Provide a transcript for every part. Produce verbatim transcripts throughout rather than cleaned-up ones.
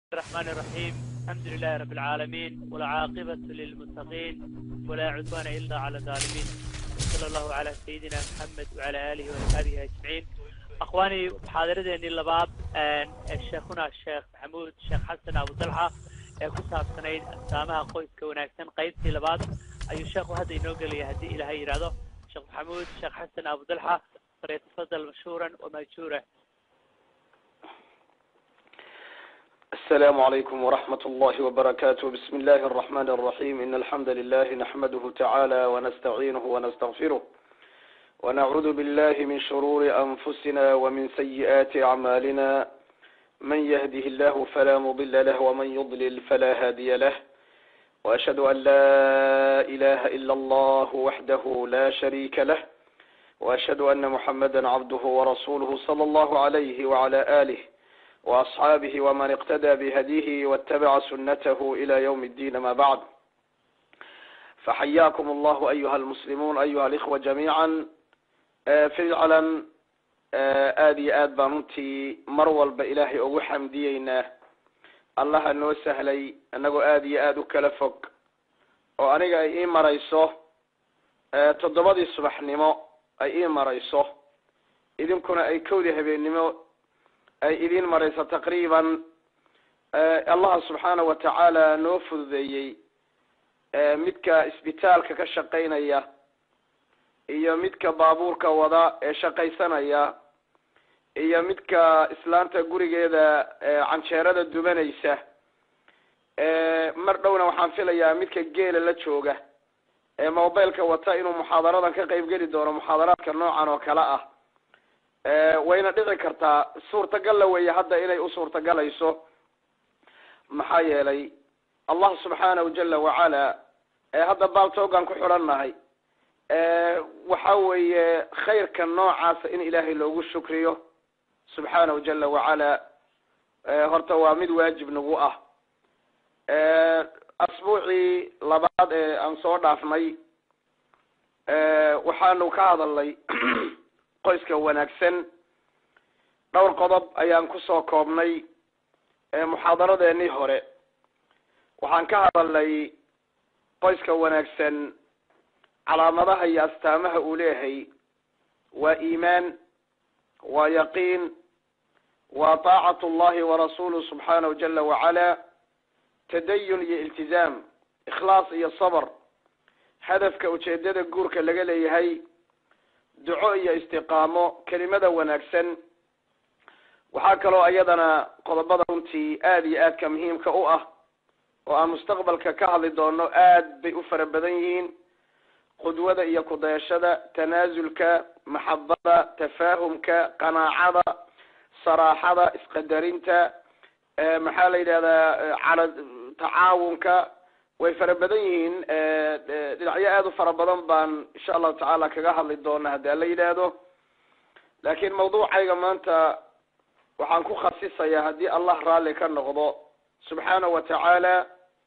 الرحمن الرحيم. الحمد لله رب العالمين والعاقبة للمتقين ولا عدوان إلا على الظالمين. صلى الله على سيدنا محمد وعلى آله وصحبه أجمعين. أخواني محاضرتين اللباب الشيخنا الشيخ محمود الشيخ حسن أبو طلحة كسب سنين سامها قويس كوناكسن قيدتي لبعض أي الشيخ هذا ينقل يهدي إلى هاي رادو الشيخ محمود الشيخ حسن أبو طلحة فليتفضل مشهورا ومأجورا. السلام عليكم ورحمة الله وبركاته. بسم الله الرحمن الرحيم. إن الحمد لله نحمده تعالى ونستعينه ونستغفره ونعوذ بالله من شرور أنفسنا ومن سيئات أعمالنا. من يهده الله فلا مضل له ومن يضلل فلا هادي له. وأشهد أن لا إله إلا الله وحده لا شريك له وأشهد أن محمدا عبده ورسوله صلى الله عليه وعلى آله وأصحابه ومن اقتدى بهديه واتبع سنته إلى يوم الدين. ما بعد، فحياكم الله أيها المسلمون أيها الإخوة جميعا. فعلا آدي آد بانتي مرول بإلهي أو حمدينا الله أنه سهلي أنه آدي آد كلفك وأنيق أي مريسو تضبط الصبح نمو أي مريسو إذن كنا أي كودي هبين نمو أي إذن مريسة تقريبا الله سبحانه وتعالى نوفذ ذي مدك اسبتالك كشقينيا إيا مدك بابورك وضاء شقيسانيا إيا مدك إسلامتا قريق إذا عن شهرة الدبانيسة مردونا وحانفليا مدك الجيل اللتشوغة موبايلك وطائنو محاضرات كقيب قريد دور محاضرات كالنوعا وكلاء wayna dhici kartaa suurtagal weeye hadda inay u suurtagalayso maxaa yeelay Allah subhanahu jalla wa ala hadda baaltoogan ku xiranahay waxa weeye khayrka noocaas in Ilaahay loogu shukriyo subhanahu jalla wa ala horta waa mid waajib nagu ah. asbuuci labaad ee aan soo dhaafnay waxaanu ka hadalnay qoyska wanaagsan. dhowr qodob ayaan ku soo koobnay ee muxaadaradeennii hore. waxaan ka hadalnay qoyska wanaagsan calaamadaha iyo astaamaha uu leeyahay waa iimaan, waa yaqiin, waa taacatu llahi wa rasuuluhu subxaanahu jalla wacala, tadayun iyo iltizaam, ikhlaas iyo sabr, hadafka ujeedada guurka laga leeyahay, duco iyo istiqaamo, kelimada wanaagsan. waxaa kaloo ayadana qodobada runtii aad iyo aadka muhiimka u ah oo aan mustaqbalka ka hadli doono aad bay u fara badan yihiin. qudwada iyo kudayashada, tanaasulka, maxabada, tafaahumka, qanaacada, saraaxada, isqadarinta, maxaa la yidhahdaa cala tacaawunka, way fara badan yihiin. dhinacyo aad u fara badan baan insha allahu tacaala kaga hadli doona haddii la yidhaahdo. laakiin mawduucayga maanta waxaan ku khasisayaa haddii allah raalli ka noqdo subxaanahu wa tacaala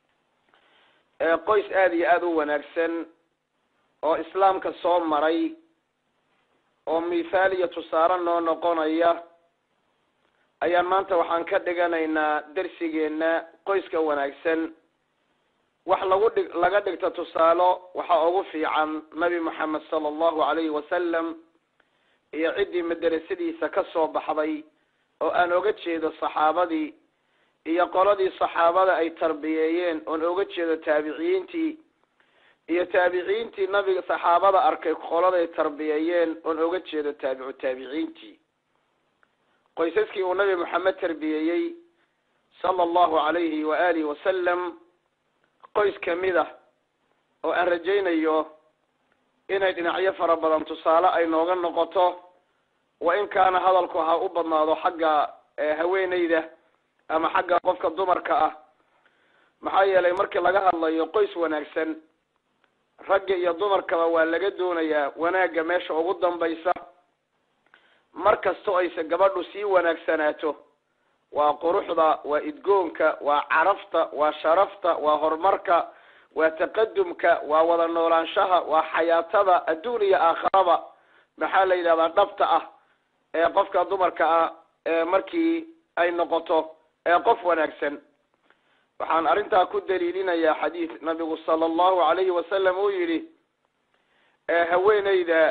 qoys aad iyo aad u wanaagsan oo islaamka soo maray oo mithaal iyo tusaale noo noqonaya ayaan maanta waxaan ka dhiganaynaa darsigeena qoyska wanaagsan. wax lagu dhig laga dhigto tusaalo waxa ugu fiican nabi maxamed sallallahu alayhi wasallam iyo cidii madrasadiisa ka soo baxday oo aan oga jeedo saxaabadii iyo qoladii saxaabada ay tarbiyeeyeen oo oga jeedo taabiciintii iyo taabiciintii nabiga saxaabada arkay qoladay tarbiyeeyeen oo oga jeedo taabicu taabiciintii. qoysaskii uu nabi maxamed tarbiyeeyay sallallahu alayhi wa alihi wasallam qoys kamid ah oo aan rajaynayo inay dhinacyo fara badan tusaale ay nooga noqoto. wa in kaana hadalku ha u badnaado xagga haweeneyda ama xagga qofka dumarka ah, maxaa yeelay markii laga hadlayo qoys wanaagsan ragga iyo dumarkaba waa laga doonayaa wanaagga meesha ugu dambaysa. markastoo aysa gabadhu sii wanaagsanaato waa quruxda, waa idgoonka, waa carafta, waa sharafta, waa horumarka, waa taqadumka, waa wada noolaanshaha, waa xayaatada adduun iyo aakhiraba. maxaa la yidhahdaa dhabta ah ee qofka dumarka ah ee markii ay noqoto ee qof wanaagsan. waxaan arrintaa ku daliilinayaa xadiis nabigu sala allahu calayhi wasalam uu yidhi haweeneyda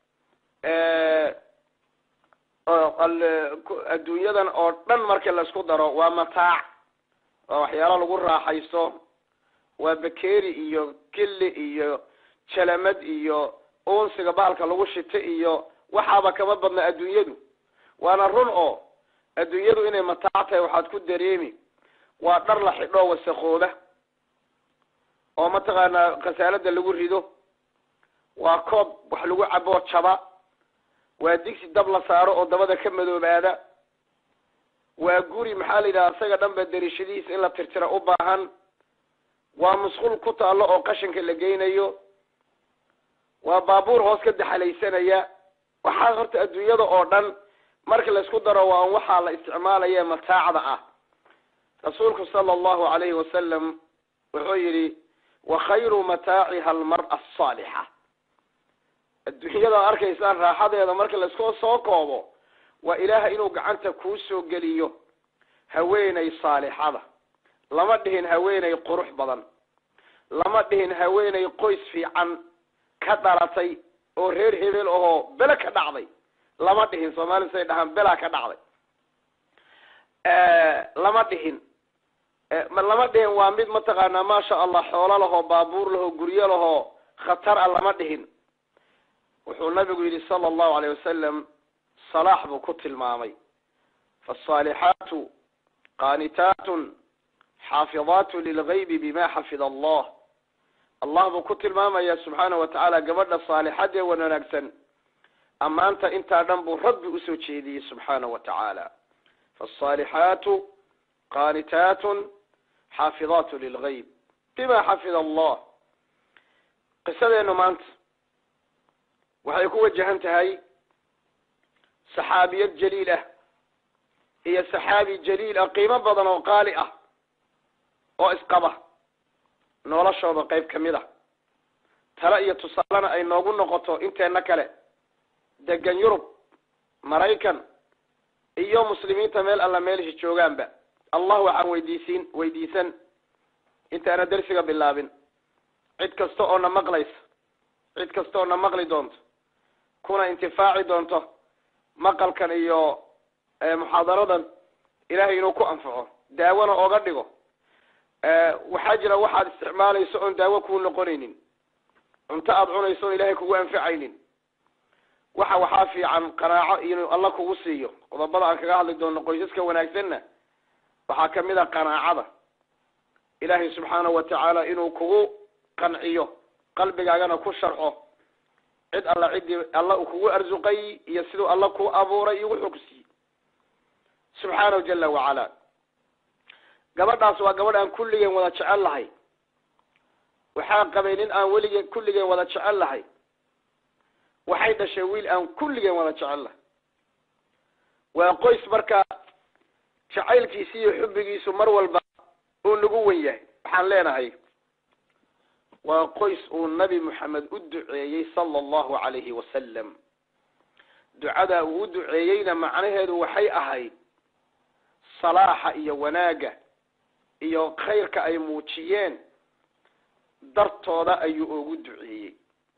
adduunyadan oo dhan marka laisku daro waa mataac, waa waxyaalo lagu raaxaysto, waa bakeeri iyo gilli iyo jalamad iyo uunsiga bahalka lagu shita iyo waxaaba kama badna adduunyadu. waana run oo adduunyadu inay mataac tahay waxaad ku dareemi waa dhar la xidho wasaqooda oo mataqaanaa khasaalada lagu rido, waa koob wax lagu cabo jaba, waa digsi dab la saaro oo dabada ka madoobaada, waa guri maxaa la yidhaha isaga dhanba darishadihiisa in la tirtira u baahan, waa musqul ku taalo oo qashinka la geynayo, waa baabuur hoos ka daxalaysanaya. waxaa horta adduunyada oo dhan marka la isku daro waa waxaa la isticmaalaya mataacda ah. rasuulku sala allahu calayhi wasalam wuxuu yidhi wa khayru mataaciha almar'a asaalixa. adduunyada arkaysaan raaxadeeda marka la isku soo koobo waa ilaahay inuu gacanta kuu soo geliyo haweeney saalixada. lama dhihin haweeney qurux badan, lama dhihin haweeney qoys fiican ka dhalatay oo reer hebel ahoo bela ka dhacday, lama dhihin. soomaali say dhahaan belaa ka dhacday. lama dhihin lama dhihin waa mid mataqaanaa maasha allah xoolo lahoo baabuur lahoo guryo lahoo khatar a lama dhihin. wuxuu nabigu yidhi sala allahu alayh wasalam salaax buu ku tilmaamay, faasaalixaatu qaanitaatun xaafidaatu lilgaybi bima xafida allah. allah buu ku tilmaamaya subxaana watacaala gabadha saalixadee wanaagsan ammaanta intaa dhan buu rabbi usoo jeediyey subxaana watacaala. faasaalixaatu qaanitaatun xaafidaatu lilgayb bima xafida allah. qisadeenu maanta waxay ku wajahan tahay saxaabiyad jaliil ah iyo saxaabi jaliil ah qiimo badan oo qaali ah oo isqaba noloshooda qayb ka mid ah. tala iyo tusaalena ay noogu noqoto inteena kale degan yurub, maraykan iyo muslimiinta meel alla meelshi joogaanba. allah waxaan weydiisin weydiisan intaana darsiga bilaabin cid kasta oo na maqlaysa, cid kasta oo na maqli doonto kuna intifaaci doonto maqalkan iyo muxaadaradan, ilaahay inuu ku anfaco, daawona ooga dhigo. waxaa jira waxaad isticmaalayso oon daawo kuu noqonaynin, cunto aada cunayso oon ilaahay kugu anfacaynin. waxa waxaa fiican qanaaco inuu alla kugu siiyo. qodobada aan kaga hadli doono qoysaska wanaagsanna waxaa kamid a qanaacada. ilaahay subxaanahu watacaala inuu kugu qanciyo, qalbigaagana ku sharxo cid alla ciddii alla uu kugu arsuqay iyo siduu alla kuu abuuray iyo wuxuu ku siiyey subxaanahu jala wacala. gabadhaas waa gabadh aan kulligeen wada jecel lahay. waxaa qabay nin aan weligeen kulligeen wada jecel lahay. waxay dhashay wiil aan kulligeen wada jecel lahay. waa qoys marka jacaylkiisi iyo xubbigiisu mar walba uu nagu wen yahay. waxaan leenahay waa qoys uu nabi moxamed u duceeyey sala allahu calayhi wasalam. ducada uu u duceeyeyna macnaheedu waxay ahayd salaaxa iyo wanaagga iyo khayrka ay muujiyeen dartooda ayuu ugu duceeyey.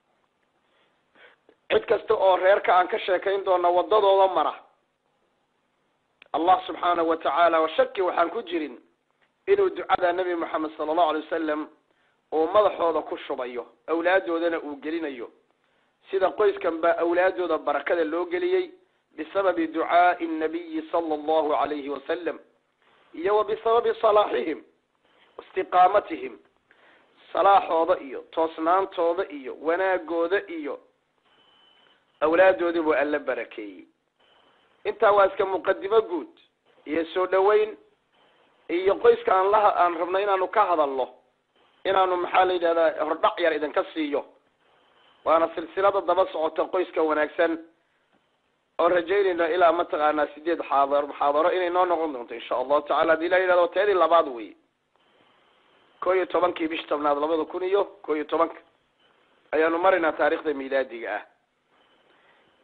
cid kasta oo reerka aan ka sheekayn doona wadadooda mara allah subxaanahu watacaala wa shaki waxaan ku jirin inuu ducada nabi moxamed sala allahu alay wasalam uu madaxooda ku shubayo, awlaadoodana uu gelinayo, sida qoyskan baa awlaadooda barakada loo geliyey bisababi ducaai nabiyi sala allahu alayhi wasalam iyo wa bisababi salaaxihim istiqaamatihim. salaaxooda iyo toosnaantooda iyo wanaagooda iyo awlaadoodii buu alla barakeeyey. intaa waa iska muqadimo guud iyo soo dhaweyn iyo qoyska aan laha aan rabno inaanu ka hadalno, inaanu maxaa la yidhahdaa hordhac yar idinka siiyo. waana silsilada daba socota qoyska wanaagsan oo rajaynayna ilaa mataqaanaa sideed xaadar muxaadaro inay noo noqon doonto insha allahu tacala hadii la yidhahdo teedii labaad wey. koo iyo tobankii bish tobnaad labada kun iyo koo iyo tobanka ayaanu maraynaa taariikhda miilaadiga ah.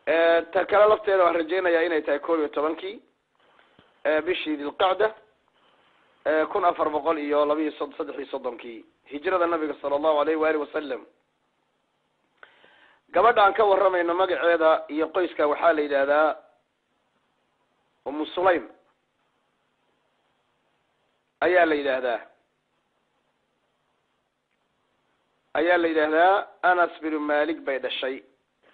ta kale lafteeda waan rajaynayaa inay tahay koo iyo tobankii bishii dilqacda kun afar boqol iyo laba iyo sod saddex iyo soddonkii hijrada nabiga sala allahu alayhi waali wasalam. gabadhaan ka waramayno magaceeda iyo qoyska waxaa la yidhaahdaa umu sulaym ayaa la yidhaahdaa ayaa la yidhaahdaa anas binu malik bay dhashay.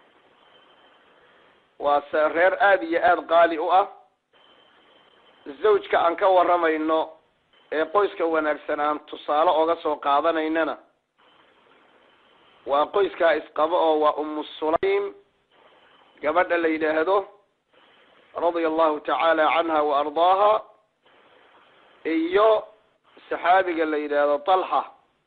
waa se reer aada iyo aada qaali u ah. zawjka aan ka waramayno ee qoyska wanaagsan aan tusaale oga soo qaadanaynana waa qoyskaa isqabo oo waa umu sulaym gabadha la yidhaahdo radia allahu tacaala canha wa ardaaha iyo saxaabiga la yidhaahdo talxa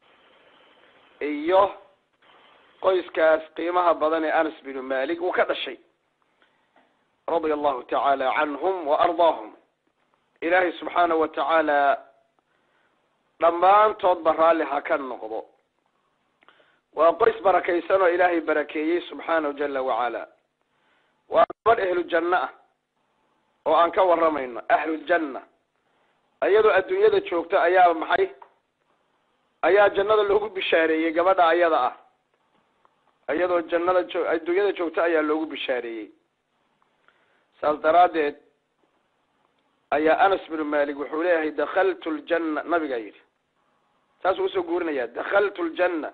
iyo qoyskaas qiimaha badan ee anas binu malik uu ka dhashay radia allahu tacaala canhum wa ardaahum. ilaahay subxaanahu wa tacaala dhammaantoodba raalli ha ka noqdo. waa qoys barakaysan oo ilaahay barakeeyey subxaanahu jala wacala. waa gabadh ahlujanno ah oo aan ka waramayno ahluljanna. iyadoo adduunyada joogta ayaa maxay ayaa jannada loogu bishaareeyey gabadha ayada ah. iyadoo jannada jo adduunyada joogta ayaa loogu bishaareeyey. saas daraaddeed ayaa anas binu malik wuxuu leeyahay dakaltu ljanna. nabigaa yidhi saasuu usoo guurinayaa dakaltu ljanna.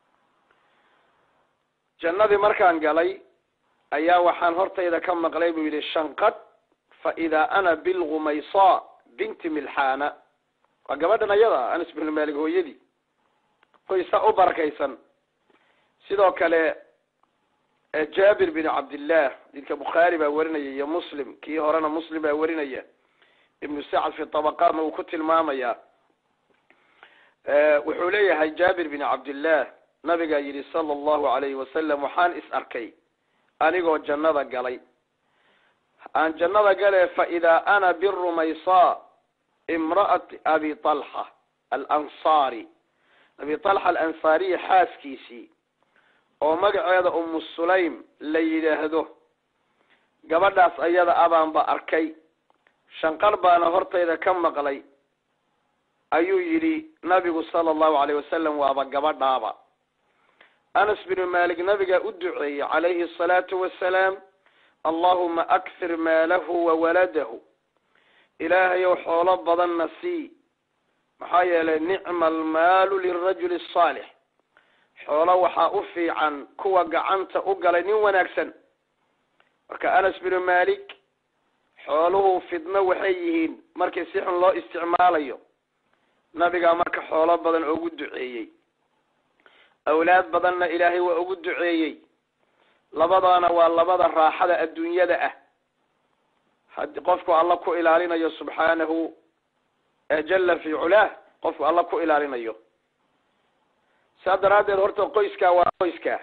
jannadii markaan galay ayaa waxaan hortayda ka maqlay buu yidhi shanqad fa idaa ana bilgumaysa binti milxaana. waa gabadhan ayada anas binu malik hooyadii qoysa u barakaysan. sidoo kale jaabir bin cabdillah dinka bukhaari baa warinaya iyo muslim kii horena muslim baa warinaya. ibnu sacd fi tabaqaatna uu ku tilmaamaya. wuxuu leeyahay jaabir bin cabdillah nabigaa yidhi sala allahu alayhi wasalam waxaan is arkay anigoo jannada galay. aan jannada gale fa idaa ana birumaysa imra'ati abi talxa alansaari. abi talxa alansaariya xaaskiisii oo magaceeda umu sulaym la yidhaahdo. gabadhaas ayada abaanba arkay shanqar baana hortayda ka maqlay ayuu yidhi nabigu sala allahu alayhi wasalam waaba gabadhaaba. anas binu malik nabigaa u duceeyey calayhi asalaatu wassalaam allahuma akthir maalahu wa waladahu. ilaahayow xoolo badanna sii maxaa yeelay nicma almaalu lirajuli asaalix. xoolo waxaa u fiican kuwa gacanta u galay nin wanaagsan. marka anas binu malik xooluhu fidno waxay yihiin markii si xun loo isticmaalayo. nabigaa marka xoolo badan ugu duceeyey. awlaad badanna ilaahay waa ugu duceeyey. labadaana waa labada raaxada adduunyada ah. haddii qofku alla ku ilaalinayo subxaanahu jalla fi culaah qofku alla ku ilaalinayo. saa daraaddeed horta qoyskaa waa qoyskaa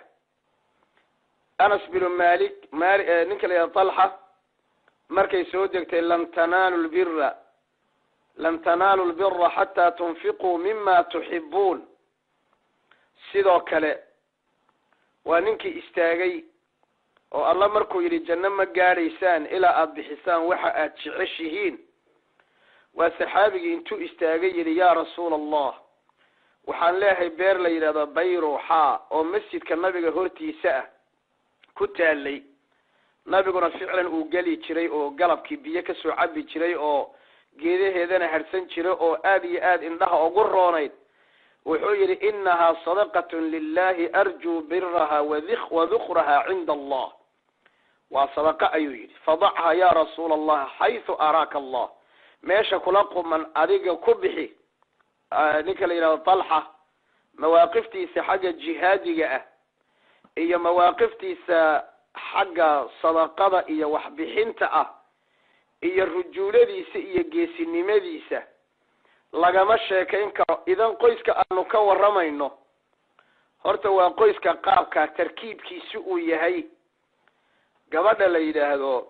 anas binu malik mali ninka la yihahdo talxa markay soo degtay lan tanaalu lbira lan tanaalu lbira xataa tunfiquu mima tuxibuun. sidoo kale waa ninkii istaagay oo alla markuu yidhi janno ma gaadhaysaan ilaa aada bixisaan waxa aada jeceshihiin. waa saxaabigii intuu istaagay yidhi yaa rasuula allah waxaan leeyahay beer la yidhahdo bayruuxa oo masjidka nabiga hortiisa ah ku taalay. nabiguna ficlan uu geli jiray oo galabkii biyo kasoo cabi jiray oo geedaheedana harsan jiray oo aada iyo aada indhaha ugu roonayd. wuxuu yidhi inahaa sadaqatun lilahi arjuu biraha wadukraha cinda allah. waa sadaqa ayuu yidhi. fadachaa ya rasuula allah xaysu araaka allah. meesha kula quman adiga ku bixi. ninka la yidhahdo talxa mawaaqiftiisa xagga jihaadiga ah iyo mawaaqiftiisa xagga sadaqada iyo waxbixinta ah iyo rujuuladiisa iyo geesinimadiisa lagama sheekayn karo. idan qoyska aanu ka waramayno horta waa qoyska qaabka tarkiibkiisi uu yahay. gabadha la yidhaahdo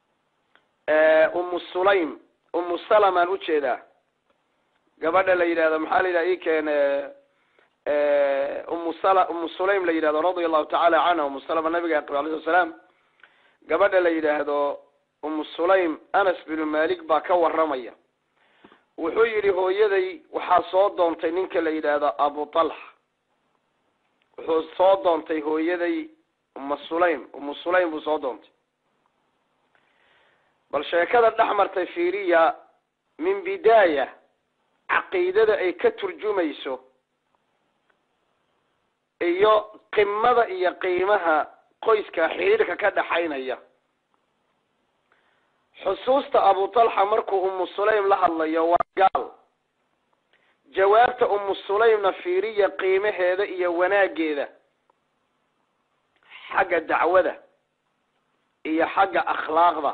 umu sulaym umu salamaan ujeedaa. gabadha la yidhahdo maxaa la yidhahda i keene umu sala umu sulaym la yidhahdo radia allahu tacaala canha. umu salama nabiga qaba alayhi salaam. gabadha la yidhaahdo umu sulaym anas binu malik baa ka waramaya. wuxuu yidhi hooyaday waxaa soo doontay ninka la yidhaahdo abu talxa wuxuu soo doontay hooyaday uma sulaym umu sulaym buu soo doontay bal sheekada dhex martay fiiriya min bidaaya caqiidada ay ka turjumayso iyo qimada iyo qiimaha qoyska xiriirka ka dhaxaynaya xusuusta abu talxa markuu umu sulaym la hadlayo waa gaal jawaabta umu sulaymna fiiriya qiimaheeda iyo wanaageeda xagga dacwada iyo xagga akhlaaqda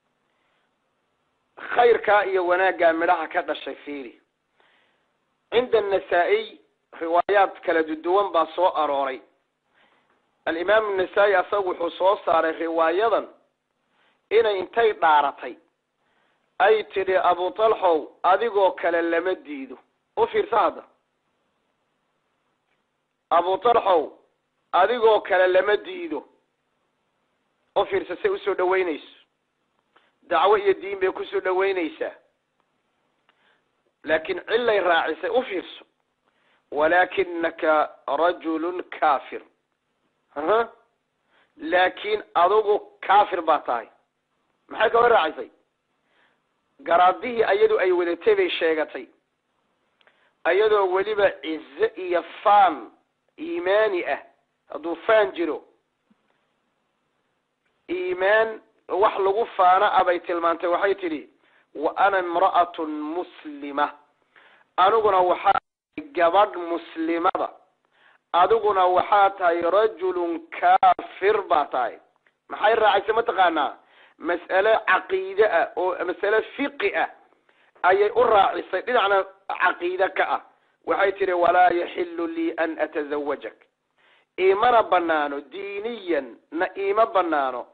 khayrkaa iyo wanaaggaa midhaha ka dhashay fiiri cinda annasaa-iy riwaayaad kala duwan baa soo arooray alimaam annasaa-i asaga wuxuu soo saaray riwaayadan inay intay dhaaratay ay tidhi abu talxow adigoo kale lama diido u fiirsa hadda abu talxow adigoo kale lama diido u fiirsa say usoo dhaweynayso dacwo iyo diin bay kusoo dhaweynaysaa laakin cillay raacisay u fiirso walaakinaka rajulun kafir aha laakin adigu kafir baa tahay maxay ka hor raacisay garaadihii ayadu ay wadatay bay sheegatay ayadoo weliba cize iyo faan iimaani ah hadduu faan jiro iimaan wax lagu faana abay tilmaantay waxay tidhi wa ana imra'atun muslima aniguna waxaa gabadh muslimada adiguna waxaa tahay rajulun kafir baa tahay maxay raacisay mataqaanaa mas'ale caqiide ah oo mas'ale fiqi ah ayay u raacisay dhinacna caqiide ka ah waxay tihi walaa yaxilu lii an atazawajak iimana banaano diiniyan na iima banaano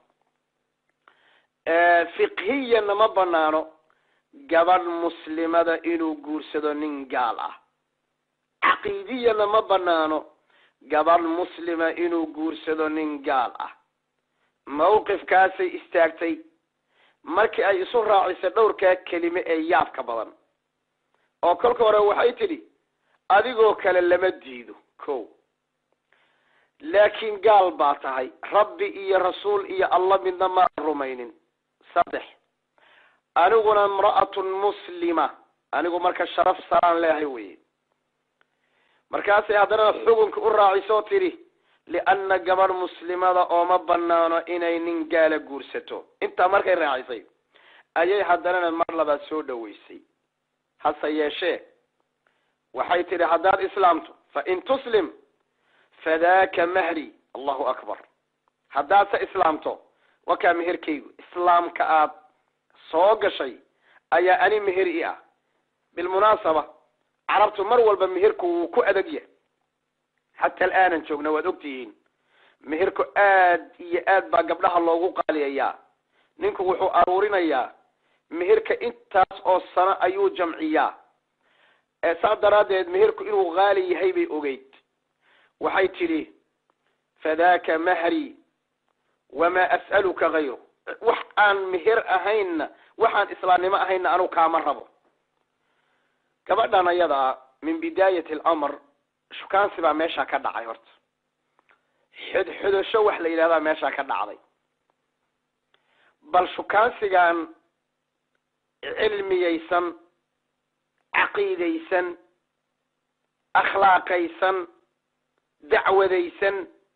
fiqhiyanna ma banaano gabadh muslimada inuu guursado nin gaal ah caqiidiyana ma banaano gabadh muslima inuu guursado nin gaal ah mawqifkaasay istaagtay markii ay isu raacisay dhowrkaa kelime ee yaabka badan oo kolka hore waxay tidhi adigoo kale lama diido ko laakiin gaal baa tahay rabbi iyo rasuul iyo allah midna ma rumaynin saddex aniguna imra'atun muslima anigu marka sharaf saraan leehay weye markaasay haddana xukunka u raacisoo tidhi lianna gabadh muslimada ooma banaano inay nin gaala guursato intaa markay raacisay ayay haddanana mar labaad soo dhaweysay hase yeeshee waxay tidhi haddaad islaamto fa in tuslim fadaaka mahri allahu akbar haddaad se islaamto wakaa meherkaygu islaamka aad soo gashay ayaa ani meher i ah bilmunaasaba carabtu mar walba meherku wuu ku adag yahay xataa alaanan joogna waad ogtihiin meherku aad iyo aad baa gabdhaha loogu qaaliyayaa ninku wuxuu aruurinayaa meherka intaas oo sano ayuu jamciyaa saa daraaddeed meherku inuu qaali yahay bay ogeyd waxay tidhi fadaaka mahri wamaa as'aluka hayru wax aan meher ahaynna waxaan islaamnimo ahaynna anugu kaama rabo gabadhan ayadaa min bidaayati alamr shukaansi baa meeshaa ka dhacay horta xidxidasho wax la yidhahdaa meeshaa ka dhacday bal shukaansigan cilmiyeysan caqiidaysan akhlaaqaysan dacwadaysan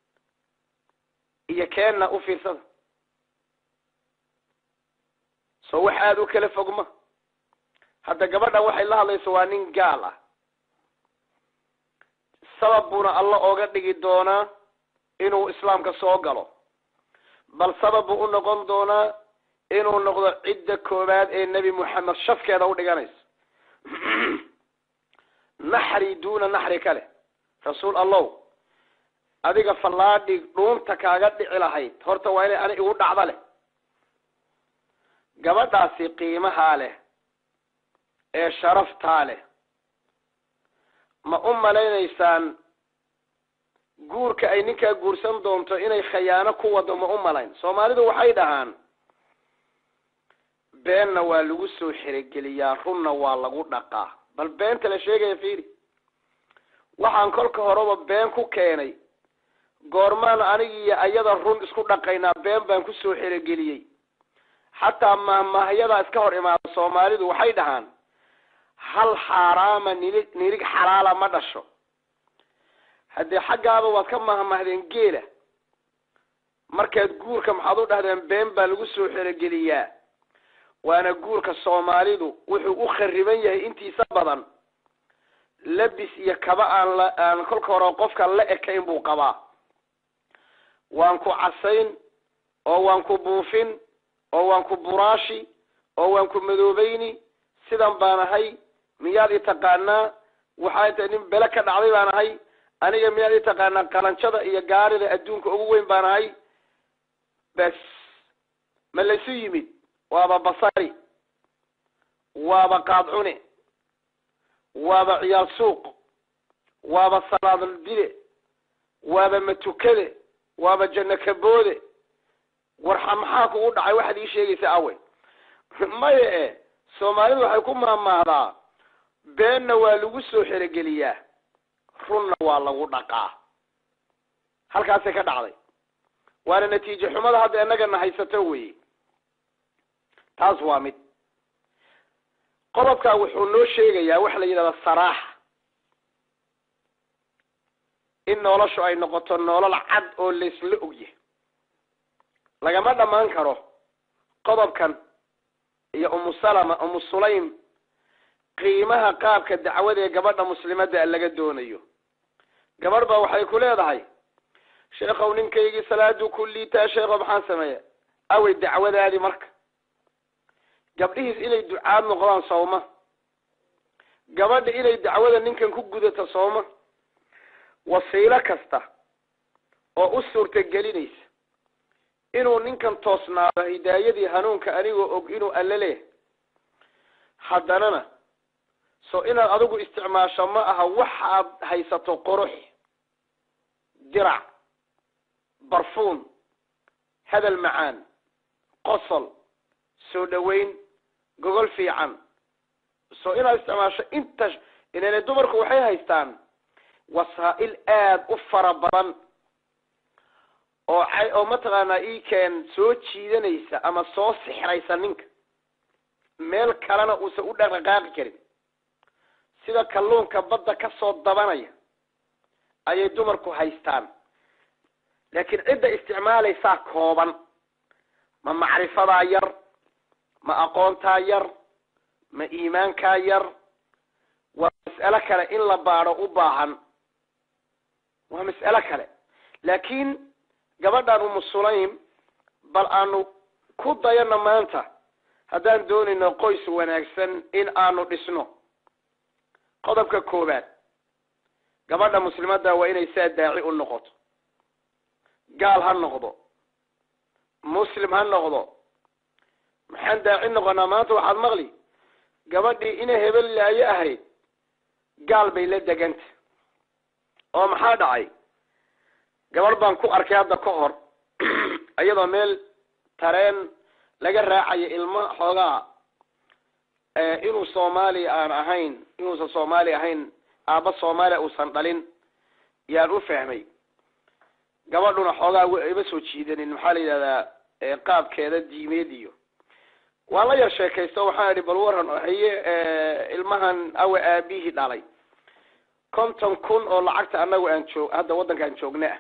iyo keenna u fiirsada soo wax aada u kala fogma hadda gabadhan waxay la hadlayso waa nin gaal ah sabab buuna alla ooga dhigi doonaa inuu islaamka soo galo bal sabab buu u noqon doonaa inuu noqdo cidda koowaad ee nebi moxamed shafkeeda u dhiganayso naxri duuna naxri kale rasuul allow adiga fallaadhi dhuunta kaaga dhici lahayd horta waa inay ani igu dhacda leh gabadhaasi qiimahaa leh ee sharaftaa leh ma u malaynaysaan guurka ay ninkaa guursan doonto inay khayaano ku wado ma u malayn soomaalidu waxay dhahaan beenna waa lagu soo xirigeliyaa runna waa lagu dhaqaa. bal beenta la sheegaya fiiri, waxaan kolka horeba been ku keenay goormaan anigi iyo ayada run isku dhaqaynaa, been baan ku soo xirigeliyey. xataa mahmahayada iska hor imaada Soomaalidu waxay dhahaan hal xaraama nirig nirig xalaala ma dhasho. haddii xaggaaba waad ka mahmahdeen geela, markaad guurka maxaad u dhahdeen been baa lagu soo xirigeliyaa. waana guurka Soomaalidu wuxuu u khariban yahay intiisa badan labis iyo kaba aan la aan kolka hore qofka la ekayn buu qabaa. waan ku casayn oo waan ku buufin oo waan ku buraashi oo waan ku madoobayni, sidan baan ahay, miyaad i taqaanaa? waxaa inta nin bele ka dhacday baan ahay, aniga miyaad i taqaanaa? qalanjada iyo gaarida adduunka ugu weyn baan ahay. bas ma laysu yimid waaba basari, waaba qaadcune, waaba ciyaal suuq, waaba salaadal dile, waaba matukade, waaba janno kaboode. warxa maxaa kugu dhacay? waxaad ii sheegaysa awe maya e Soomaalidu waxay ku maamaahdaa beenna waa lagu soo xirigeliyaa, runna waa lagu dhaqaa. halkaasay ka dhacday, waana natiijo xumada hadda innagana haysato weeye. taas waa mid. qodobkaa wuxuu noo sheegayaa waxa la yidhahda saraaxa, in noloshu ay noqoto nolol cad oo laysla ogyahay. lagama dhammaan karo qodobkan iyo umu salama umu sulaym qiimaha qaabka dacwada ee gabadha muslimadda laga doonayo. gabar baa waxay ku leedahay sheekhow ninkaygii salaadu kulliitaa, sheekhow maxaan sameeya? awey dacwadaadii marka. gabdhihiis inay ducaad noqdaan sooma, gabadha inay dacwada ninkan ku gudato sooma. wasiilo kasta oo u suurtagelinaysa inuu ninkan toosnaado hidaayadii hanuunka anigoo og inuu alle leh, haddanana so inaad adigu isticmaasho ma aha waxaad haysato qurux, dirac, barfuun, hadal macaan, qosol, soo dhaweyn, gogol fiican. so inaad isticmaasho inta inay dumarku waxay haystaan wasaa'il aad u fara badan oo ay oo mataqaanaa ii keen soo jiidanaysa ama soo sixraysa ninka meel kalena uusan u dhaqaaqi karin, sida kalluunka badda ka soo dabanaya ayay dumarku haystaan. laakiin cidda isticmaalaysaa kooban. ma macrifadaa yar, ma aqoontaa yar, ma iimaankaa yar? waa mas'alo kale in la baadho u baahan, waa mas'alo kale. laakiin gabadhaan umu sulaym bal aanu ku dayano maanta haddaan doonayno qoys wanaagsan in aanu dhisno. qodobka koobaad, gabadha muslimadda waa inay saa daaci u noqoto. gaal ha noqdo, muslim ha noqdo. maxaan daaci noqonaa? maanta waxaad maqli gabadhii ina hebel laayo ahayd gaal bay la deganta. oo maxaa dhacay? gabar baan ku arkay hadda ka hor iyadoo meel tareen laga raacayo ilmo xoogaa inuu Soomaali aan ahayn, inuusan Soomaali ahayn, aaba Soomaali uusan dhalin yaan u fahmay. gabadhuna xoogaa iba soo jiidanin maxaa la yidhahdaa qaabkeeda diimeed iyo waa la yar sheekaysto. waxaan idhi bal waran haye ilmahan awa aabihii dhalay konton kun oo lacagta anagu aan joog hadda waddanka aan joogna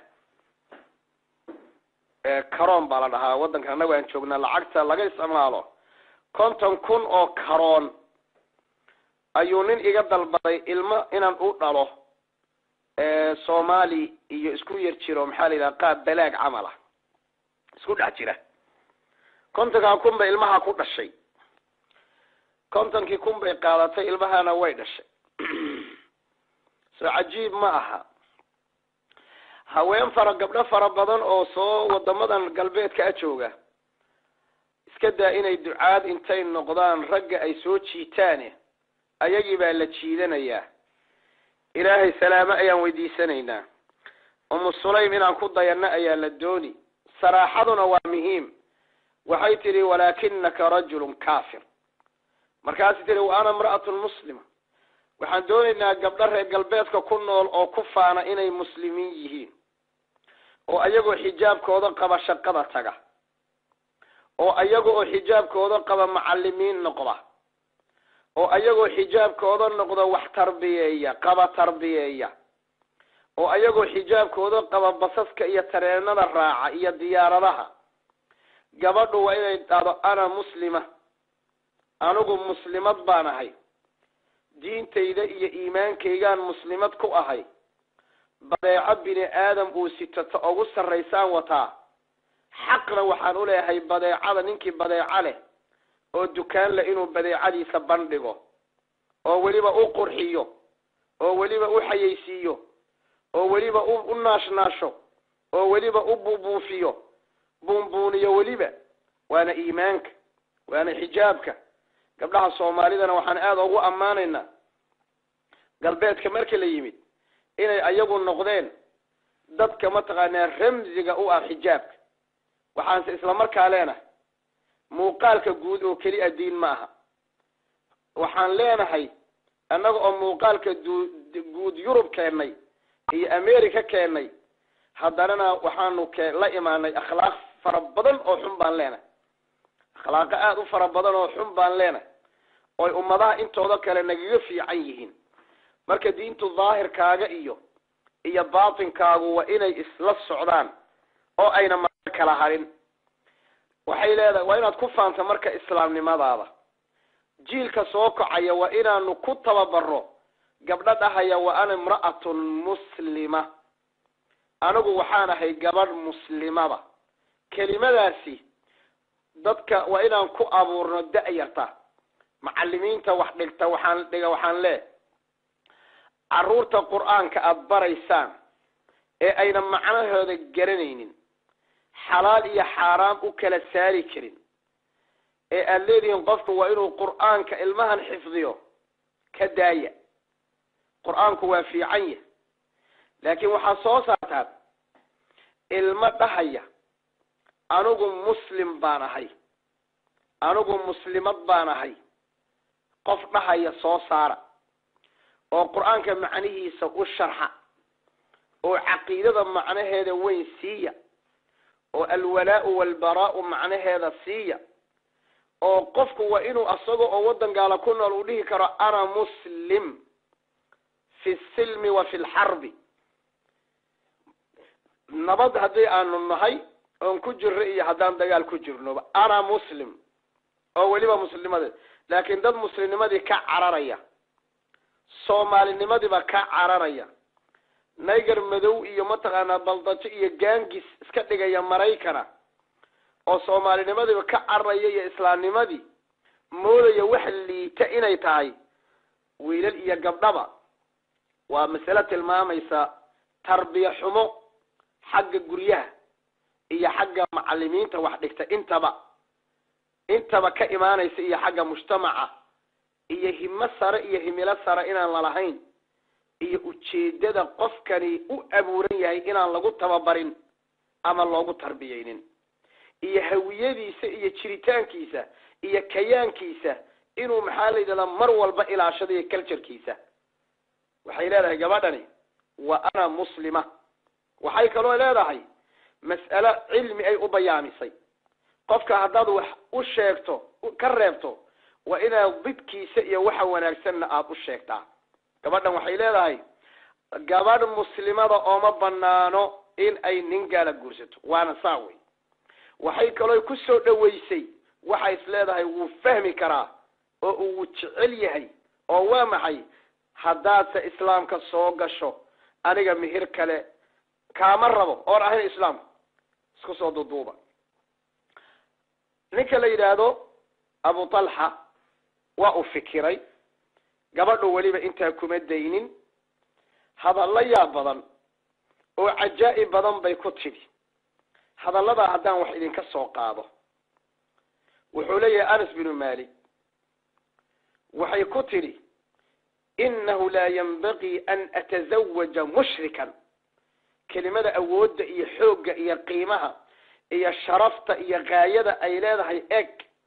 ah karoon baa la dhahaa. waddanka anagu aan joogna lacagta laga isticmaalo konton kun oo karoon ayuu nin iga dalbaday ilmo inaan u dhalo Soomaali iyo isku yar jiro maxaa la yidhaha qaab balaag camal ah isku dhex jira. kontonkaa kun bay ilmaha ku dhashay, kontonkii kun bay qaadatay, ilmahana way dhashay. soo cajiib ma aha? haween fara gabdho fara badan oo soo wadamadan galbeedka a jooga iska daa inay ducaad intay noqdaan ragga ay soo jiitaan ayagii baa la jiidanayaa. ilaahay salaamo ayaan weydiisanaynaa. umu sulaym inaan ku dayano ayaa la dooni. saraaxaduna waa muhiim. waxay tiri walaakinaka rajulun kaafir markaas tiri wa ana imra'atun muslima waxaan doonaynaa gabdho reer galbeedka ku nool oo ku faana inay muslimiin yihiin oo ayagoo xijaabkooda qaba shaqada taga oo ayagoo xijaabkooda qaba macallimiin noqda oo ayagoo xijaabkooda noqda wax tarbiyeeya qaba tarbiyeeya oo ayagoo xijaabkooda qaba basaska iyo tareenada raaca iyo diyaaradaha gabadhu waa inay dhado ana muslima anigu muslimad baan ahay diintayda iyo iimaankaygaan muslimad ku ahay badeeco bini aadam uu sitato ugu sarraysaan wataa xaqna waxaan u leeyahay badeecada ninkii badeeco leh oo dukaan leh inuu badeecadiisa bandhigo oo weliba u qurxiyo oo weliba u xayeysiiyo oo weliba u naashnaasho oo weliba u buubuufiyo buunbuuniyo weliba waana iimaanka waana xijaabka gabdhaha soomaalidana waxaan aad ugu ammaanaynaa galbeedka markii la yimid inay ayagu noqdeen dadka mataqaanaa ramsiga u ah xijaabka waxaanse isla markaa leenahay muuqaalka guud oo keli diin ma aha waxaan leenahay annaga oo muuqaalka guud Yurub keenay iyo America keenay haddana waxaanu la imaanay akhlaaq fara badan oo xun baan leenahay akhlaaq aad u fara badan oo xun baan leenahay oo ummadaha intooda kale nagaga fiican yihiin marka diintu daahirkaaga iyo iyo baatinkaagu waa inay isla socdaan oo ayna kala harin waxay leedahay waa inaad ku faanto marka islaamnimadaada jiilka soo kacaya waa inaanu ku tababaro gabdha dhahaya waa ana imra'atun muslima anigu waxaan ahay gabadh muslimada kelimadaasi dadka waa inaan ku abuurno da'yarta macallimiinta wax dhigta waxaan dhiga waxaan leeyahay caruurta quraanka aad baraysaan ee ayna macnahooda garanaynin xalaal iyo xaraam u kala saari karin ee aad leedihiin qofku waa inuu quraanka ilmahan xifdiyo ka daaya quraanku waa fiican yahay laakiin waxa soo saartaa ilma dhahaya anigu muslim baan ahay anigu muslimad baan ahay qof dhahaya soo saara oo quraanka macnihiisa u sharxa oo caqiidada macnaheeda weyn siiya oo alwalaa walbaraa macnaheeda siiya oo qofku waa inuu asaga oo wadan gaala ku nool u dhihi karo ana muslim fi silmi wa fi alharbi nabad hadii aanu nahay oo ku jirro iyo hadaan dagaal ku jirno ana muslim oo waliba muslimada laakiin dad muslimnimadii ka cararaya Soomaalinimadii ba ka cararaya naygar madow iyo mataqaana baldajo iyo gaangis iska dhigaya Mareykana oo Soomaalinimadii ba ka cararaya iyo islaamnimadii moodaya wax liita inay tahay wiilal iyo gabdhaba waa mas'ala tilmaamaysa tarbiya xumo xagga guryaha iyo xagga macallimiinta wax dhigta intaba intaba ka imaanaysa iyo xagga mujtamaca iyo himma sare iyo himila sare inaan la lahayn iyo ujeedada qofkani u abuuran yahay inaan lagu tababarin ama loogu tarbiyeynin iyo hawiyadiisa iyo jiritaankiisa iyo kayaankiisa inuu maxaa la yiraahdaa mar walba ilaashado iyo culturekiisa waxay leedahay gabadhani wa ana muslima waxay kaloo leedahay mas'ala cilmi ay u bayaamisay qofka haddaad wax u sheegto ka reebto waa inaad didkiisa iyo waxa wanaagsanna aad u sheegtaa gabadhan waxay leedahay gabadh muslimada oo ma banaano in ay nin gaala guursato waana saaway waxay kaloo ku soo dhaweysay waxa is leedahay wuu fahmi karaa oo uu jecel yahay oo waa maxay haddaad islaamka soo gasho aniga mihir kale kaama rabo oo ahayn islaam isku soo duuduuba ninka la yiraahdo Abu Talha waa u fikiray gabadhu waliba inta kuma daynin hadalla yaa badan oo cajaa'ib badan bay ku tiri hadallada haddaan wax idin ka soo qaado wuxuu leeyahay Anas bin Malik waxay ku tiri innahu la yanbaghi an atazawwaja mushrikan kelimada awoodda iyo xoogga iyo qiimaha iyo sharafta iyo gaayada ay leedahay eg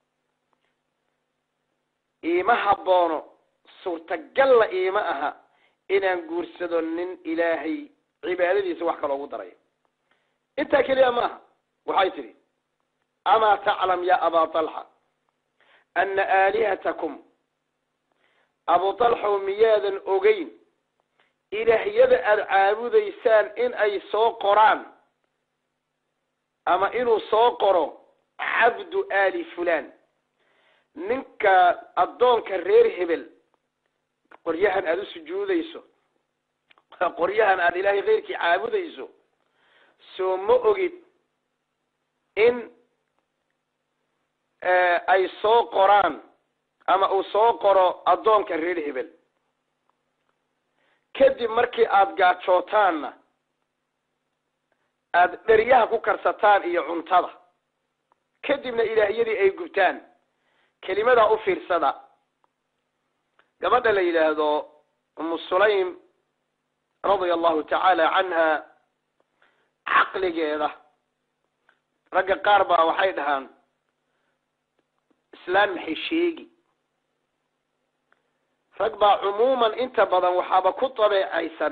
iima haboono suurtagalla iima aha inaan guursado nin ilaahay cibaadadiisa wax kale ugu daray inta kaliya ma waxay tiri ama ta'lam ya aba talha anna alihatakum abu talha miyadan ogeyn ilaahiyada aad caabudaysaan in ay soo qoraan ama inuu soo qoro abdu ali fulan ninka adoonka reer hebel qoryahan aad u sujuudayso qoryahan aad ilaahay qeyrkii caabudayso soo ma ogid in ay soo qoraan ama uu soo qoro adoonka reer hebel kadib markii aad gaajootaanna aad dheryaha ku karsataan iyo cuntada kadibna ilaahiyadii ay gubtaan kelimada u fiirsada gabadha la yiraahdo Umm Sulaym radiyallahu ta'ala anha aqligeeda raga qaar baa waxay dhahaan islaan maxay sheegi rag baa umuuman inta badan waxaaba ku tabeecaysan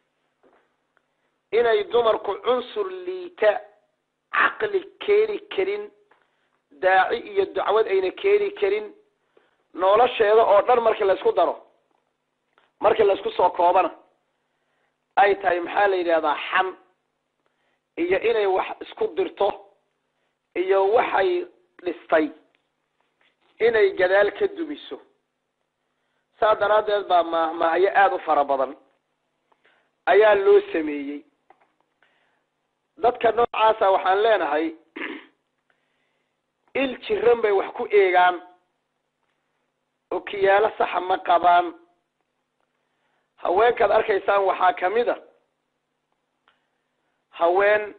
inay dumarku cunsur liita aqli keeni karin daaci iyo dacwad ayna keeni karin nolosheeda oo dhan markii la isku daro markii la isku soo koobana ay tahay maxaa la yiraahdaa xam iyo inay wax isku dirto iyo waxay dhistay inay gadaal ka dumiso saadaradeed baa mahmahayo aad u fara badan ayaa loo sameeyay dadka noocaasa waxaan leenahay il jiran bay wax ku eegaan oo kiyaalo sax ma qabaan haweenkaad arkaysaan waxaa kamid a haween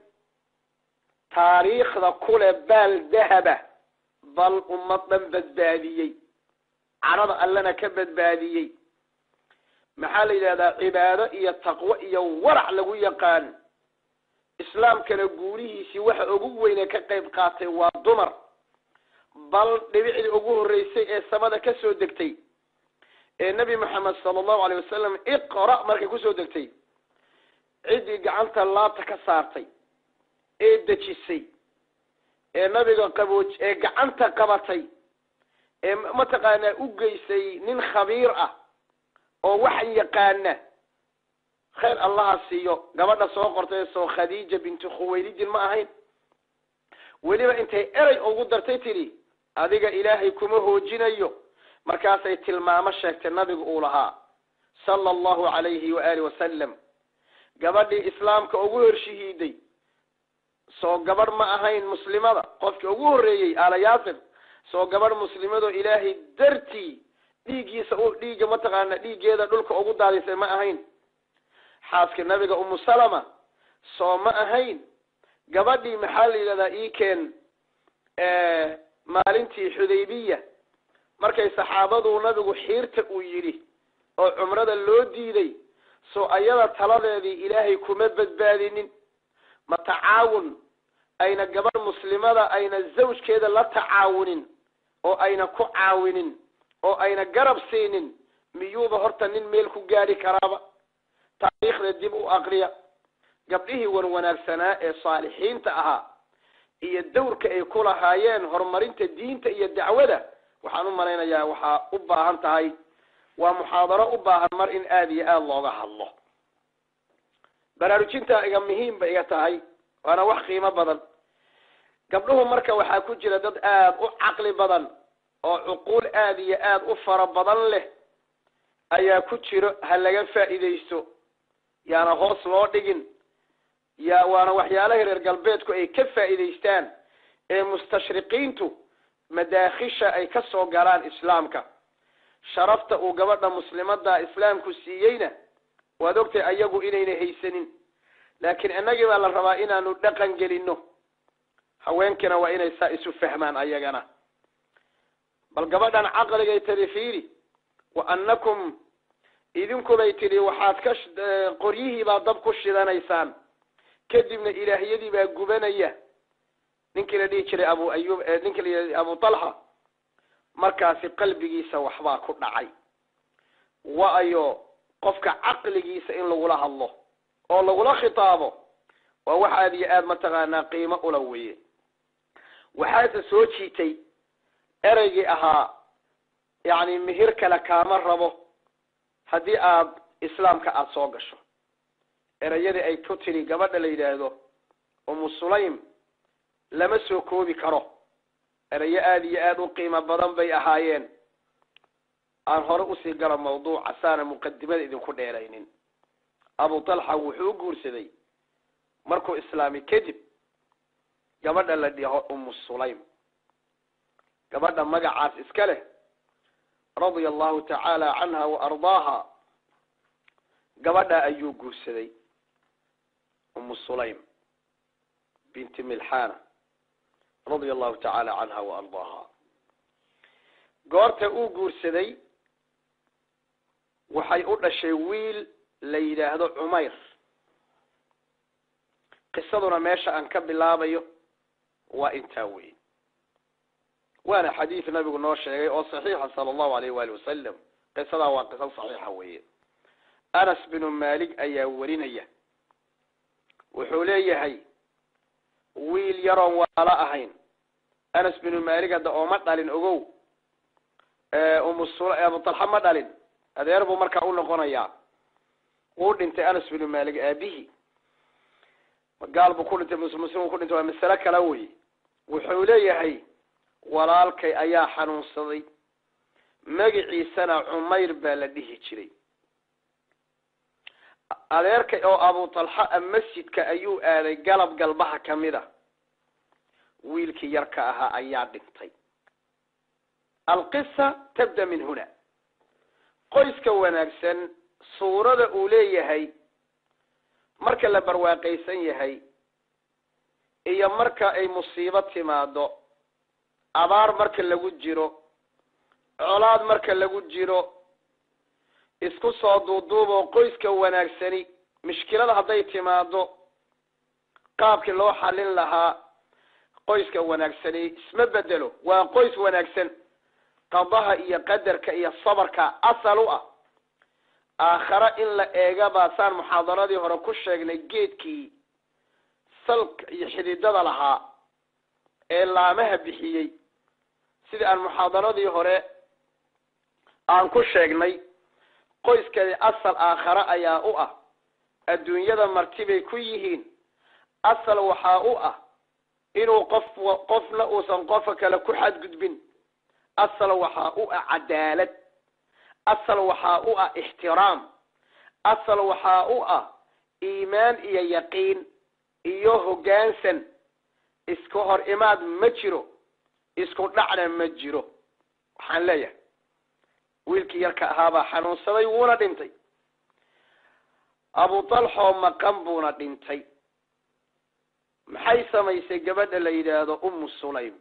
taariikhda kule baal dahaba bal ummadan badbaadiyey carada allana ka badbaadiyey maxaa la yidhahdaa cibaado iyo taqwo iyo warac lagu yaqaan islaamkana guurihiisii waxa ugu weyne ka qayb qaatay waa dumar bal dhibicdii ugu horeysay ee samada ka soo degtay ee nabi maxamed sallallahu alayhi wasallam iqra markay ku soo degtay cidii gacanta laabta ka saartay ee dejisay ee nabiga qabooj ee gacanta qabatay ee mataqaana u geysay nin khabiir ah oo wax yaqaana khayr allah siiyo gabadha soo qortay soo khadiija bint khuwaylid ma ahayn waliba intay eray ugu dartay tiri adiga ilaahay kuma hoojinayo markaas ay tilmaamo sheegtay nabiga uu lahaa sallallahu alayhi wa alihi wasallam gabadhii islaamka ugu horshihiiday soo gabadh ma ahayn muslimada qofkii ugu horeeyay ala yaasir soo gabadh muslimado ilaahay dartii dhiigiisa oo dhiiga ma taqaana dhiigeeda dhulka ugu daadisay ma ahayn xaaska nabiga Umm Salama soo ma ahayn gabadhii maxaa la yiraahdaa iikeen ee maalintii Xudaybiya markay saxaabadu nabigu xiirta uu yiri oo umrada loo diiday soo ayada taladeedii ilaahay kuma badbaadinin ma tacaawun ayna gabadh muslimada ayna zawjkeeda la tacaawunin oo ayna ku caawinin oo ayna garab siinin miyuuba horta nin meel ku gaari karaaba taariikhda dib u aqriya gabdhihii wan wanaagsanaa ee saalixiinta ahaa iyo dowrka ay ku lahaayeen horumarinta diinta iyo dacwada waxaan u malaynayaa waxaa u baahan tahay waa muxaadaro u baahan mar in aad iyo aad looga hadlo baraarujinta iga muhiim ba iga tahay waana wax qiimo badan gabdhuhu marka waxaa ku jira dad aad u caqli badan oo cuquul aad iyo aad u fara badan leh ayaa ku jiro ha laga faa'iideysto yaana hoos loo dhigin yaa waana waxyaalaha reer galbeedku ay ka faa'iideystaan ee mustashriqiintu madaakhisha ay ka soo galaan islaamka sharafta uu gabadha muslimada islaamku siiyeyna waad ogtay ayagu inayna haysanin laakiin annagii baa la rabaa inaanu dhaqan gelino haweenkana waa inay saa isu fahmaan ayagana bal gabadhan caqligay tarifiiri wa annakum idinku bay tiri waxaad ka qoryihii baa dab ku shidanaysaan kadibna ilaahiyadii baa gubanaya ninkii la dhihi jiray abu ayub ninkii la yidhi abu talha markaasi qalbigiisa waxbaa ku dhacay waayo qofka caqligiisa in lagula hadlo oo lagula khitaabo waa wax aad iyo aad mataqaanaa qiimo ula weeye waxaase soo jiitay ereygii ahaa yani mihir kale kaama rabo haddii aad islaamka aada soo gasho ereyadii ay ku tiri gabadha la yidhaahdo umu sulaym lama soo koobi karo erayo aada iyo aada u qiimo badan bay ahaayeen aan hore usii galo mawduuca saana muqadimada idinku dheeraynin abu talxa wuxuu u guursaday markuu islaami kadib gabadha la dhaho umu sulaym gabadha magacaas iska leh radia allahu tacaala canha wa ardaaha gabadha ayuu guursaday umu sulaym binti milxana radia allahu tacaala canha wa ardaaha goorta uu guursaday waxay u dhashay wiil la yidhaahdo cumayr qisaduna meesha aan ka bilaabayo waa intaa wey waana xadiid nabigu noo sheegay oo saxiixa sala allahu alayh waali wasalam qisadaa waa qiso saxiixa weye anas binu malik ayaa warinaya wuxuu leeyahay wiil yaroon waala ahayn anas binu malik hadda ooma dhalin ogow umu abu talxa ma dhalin adeer buu markaa u noqonayaa wuu dhintay anas binu malik aabihi gaal buu ku dhintay muslim ku dhintay waa masale kala wey wuxuu leeyahay walaalkay ayaa xanuunsaday magaciisana cumayr baa la dhihi jiray adeerkay oo abu talxa masjidka ayuu aaday galab galbaha kamid a wiilkii yarka ahaa ayaa dhintay alqisa tabda min huna qoyska wanaagsan suurada uu leeyahay marka la barwaaqaysan yahay iyo marka ay musiibo timaado abaar marka lagu jiro colaad marka lagu jiro isku soo duuduubo qoyska wanaagsani mushkilada hadday timaado qaabkii loo xalin lahaa qoyska wanaagsani isma bedelo waa qoys wanaagsan qadaha iyo qadarka iyo sabarka asal u ah aakhara in la eega baasaan muxaadaradii hore ku sheegnay geedkii salka iyo xididada lahaa ee laamaha bixiyey sidii aan muxaadaradii hore aan ku sheegnay qoyskani asal aakhara ayaa u ah adduunyada martibay ku yihiin asal waxaa u ah inuu qof qofna uusan qofka kale ku xadgudbin asal waxaa u ah cadaalad asal waxaa u ah ixtiraam asal waxaa u ah iimaan iyo yaqiin iyo hoggaansan isku hor imaad ma jiro isku dhacna ma jiro waxaan leeyahay wiilkii yarka ahaabaa xanuunsaday wuuna dhintay abu talxoo maqan buuna dhintay maxay samaysay gabadha la yidhaahdo umu sulaym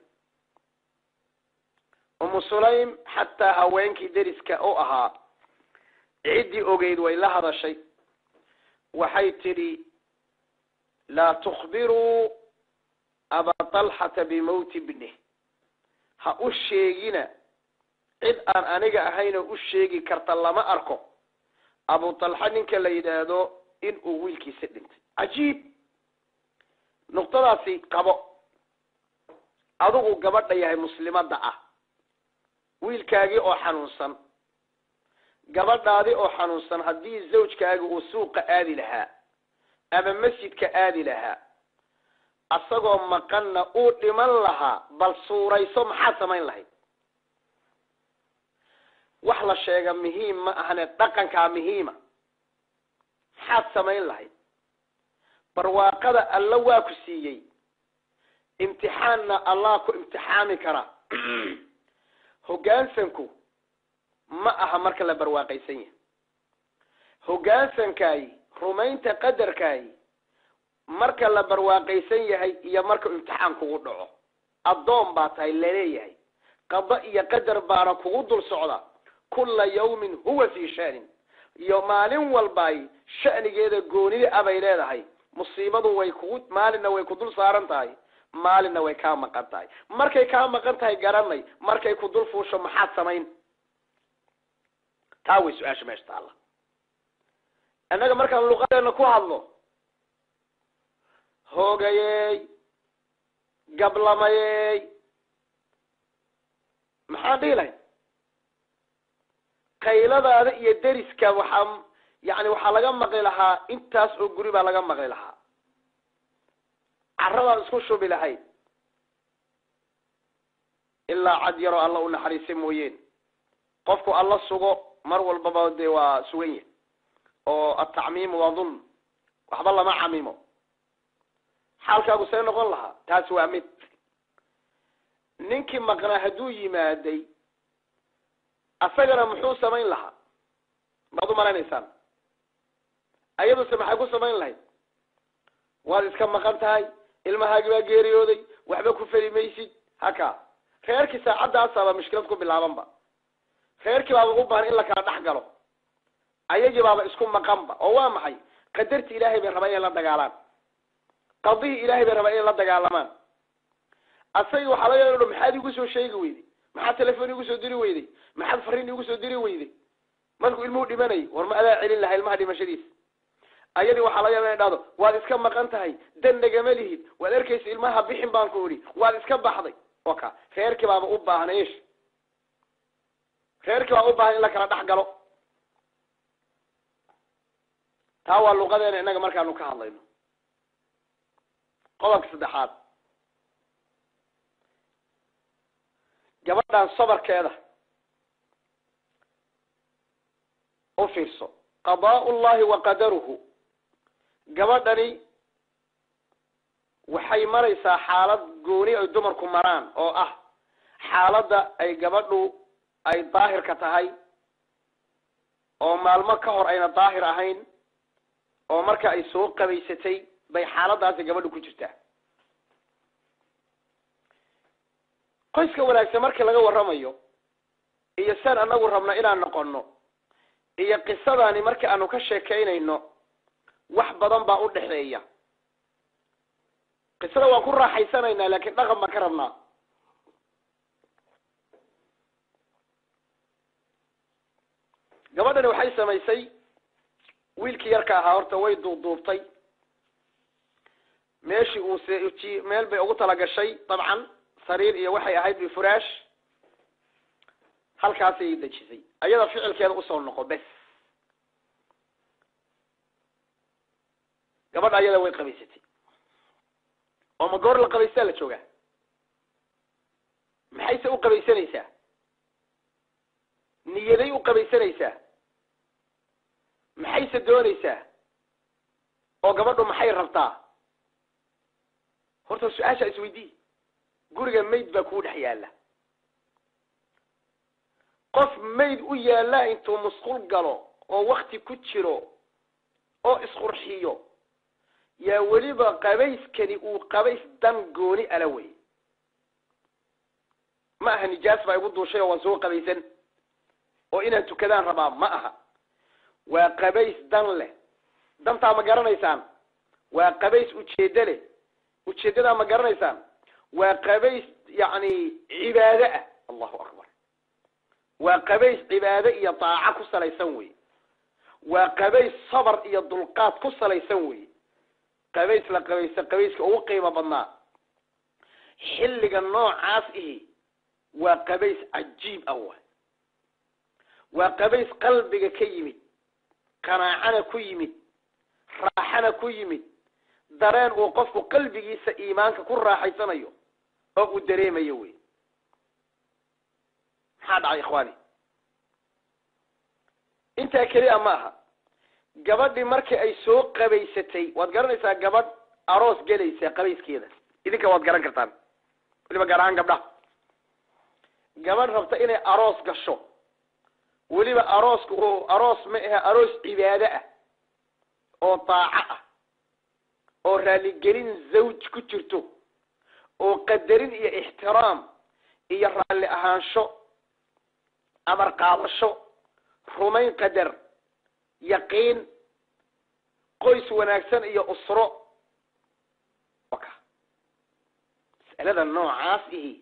umu sulaym xataa haweenkii deriska u ahaa ciddii ogeyd way la hadashay waxay tidhi laa tukhbiruu abaa talxata bimawti bnih ha u sheegina cid aan aniga ahaynoo u sheegi karta lama arko abu talxa ninka la yidhaahdo in uu wiilkiisa dhintay cajiib nuqtadaasi qabo adigu gabadha yahay muslimadda ah wiilkaagii oo xanuunsan gabadhaadii oo xanuunsan haddii zawjkaagi uu suuqa aadi lahaa ama masjidka aadi lahaa asagoo maqanna uu dhiman lahaa bal suurayso maxaad samayn lahayd wax la sheega muhiim ma ahane dhaqankaa muhiima maxaad samayn lahayd barwaaqada alla waa ku siiyey imtixaanna allah ku imtixaami karaa hoggaansanku ma aha marka la barwaaqaysan yahay hoggaansankaay rumaynta qadarkaay marka la barwaaqaysan yahay iyo marka imtixaan kugu dhaco addoon baa tahay laleeyahay qada iyo qadar baana kugu dul socda kulla yawmin huwa fii sha'nin iyo maalin walbaay sha'nigeeda goonida abay leedahay musiibadu way kugu maalinna way ku dul saaran tahay maalina way kaa maqan tahay markay kaa maqan tahay garanay markay ku dul fuusho maxaad samayn taa way su-aasha meesha taalla annaga markaan luqadeena ku hadlo hoogayey gablamayey maxaan dhihi lahay qayladaada iyo deriska waxaa yani waxaa laga maqli lahaa intaas oo guri baa laga maqli lahaa carradaad isku shubi lahayd ilaa cad yaroo alla u naxariisa mooyeen qofku alla sugo mar walbaba dee waa sugan yahay oo atacmiimu waa dulm waxba lama camimo xaalkaagu see noqon lahaa taas waa mid ninkii maqnaa hadduu yimaaday asagana muxuu samayn lahaa maad u malaynaysaan ayaduse maxay ku samayn lahayd waad iska maqan tahay ilmahaagi baa geeriyooday waxba ku feli maysid haka reerkii saacaddaasaba mushkilad ku bilaabanba reerkii baaba u baahan in la kala dhex galo ayagii baaba isku maqanba oo waa maxay qadarti ilaahay bay rabaa inay la dagaalaan qadihii ilaahay bay rabaa inay la dagaalamaan asagii waxaa laga yaha maxaad igu soo sheegi weyday maxaad telefon igu soo diri weyday maxaad fariin igu soo diri weyday markuu ilmuhu dhimanay war ma adaa celin lahaa ilmaha dhimashadiisa ayadii waxaa laga yaaba inay dhahdo waad iska maqan tahay dan nagama lihid waad arkaysa ilmaha bixin baan ku idhi waad iska baxday oka reerkii baaba u baahan ish reerkii baa u baahan in la kala dhex galo taa waa luqadeena innaga markaanu ka hadlayno qodobka saddexaad gabadhan sabarkeeda u fiirso qadaa'u llahi wa qadaruhu gabadhani waxay maraysaa xaalad gooni ay dumarku maraan oo ah xaaladda ay gabadhu ay daahirka tahay oo maalmo ka hor ayna daahir ahayn oo marka ay soo qabaysatay bay xaaladaasi gabadhu ku jirtaa qoyska wanaagsan markii laga warramayo iyo saan anagu rabno inaan noqono iyo qisadani markii aanu ka sheekaynayno wax badan baa u dhexeeya qisada waan ku raaxaysanaynaa laakiin dhaqan baan ka rabnaa gabadhani waxay samaysay wiilkii yarka ahaa horta way duubduubtay meeshii uu se meel bay ugu talagashay dabcan sariir iyo waxay ahayd bifuraash halkaasay dejisay ayada ficilkeeda usoo noqo bes gabadha ayada way qabaysatay oo ma goor la qabaysaa la joogaa maxayse u qabaysanaysaa niyaday u qabaysanaysaa maxayse doonaysaa oo gabadhu maxay rabtaa horta su-aasha isweydii guriga mayd baa kuu dhex yaalla qof mayd u yaalla intuu musqul galo oo wakti ku jiro oo isqurxiyo yaa weliba qabayskani uu qabays dan gooni ala wey ma aha nijaas baa igu duushay oo waan soo qabaysan oo inaan tukadaan rabaa ma aha waa qabays dan leh dantaa ma garanaysaan waa qabays ujeeddo leh ujeeddadaa ma garanaysaan waa qabays yacni cibaado ah allahu akbar waa qabays cibaado iyo daaco ku salaysan wey waa qabays sabar iyo dulqaad ku salaysan wey qabays la qabaysa qabayska ugu qiimo badnaa xilliga noocaas ihi waa qabays cajiib ah wa waa qabays qalbiga ka yimid qanaacana ku yimid raaxana ku yimid dareen uu qofku qalbigiisa iimaanka ku raaxaysanayo oo uu dareemayo wey maxaa dhacay ikhwaani intaa keliya ma aha gabadhii markii ay soo qabaysatay waad garanaysaa gabadh aroos gelaysa qabayskeeda idinka waad garan kartaan weliba gaar ahaan gabdhaha gabadh rabta inay aroos gasho weliba arooska oo aroos ma aha aroos cibaado ah oo daaco ah oo raaligelin zawj ku jirto oo qadarin iyo ixtiraam iyo raalli ahaansho amar qaadasho rumayn qadar yaqiin qoys wanaagsan iyo usro waka مسألة النوع عاسه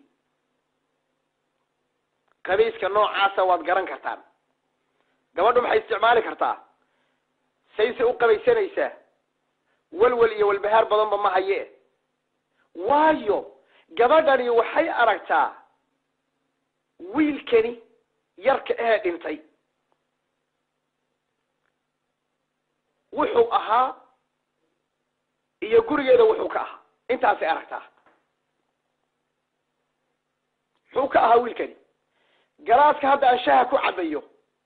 قبيس كالنوع عاسة وادقران كرتان قبضهم حي استعمالي كرتان سيسي قبيسين ايساه والولي والبهار بضم بما هيه وايو قبضني وحي أركتا ويل كني يرك اهد انتي وحو اها iyo gurigeeda wuxuu ka ahaa intaas ay aragtaa wuxuu ka ahaa wiilkani galaaska hadda anshaha ku cabayo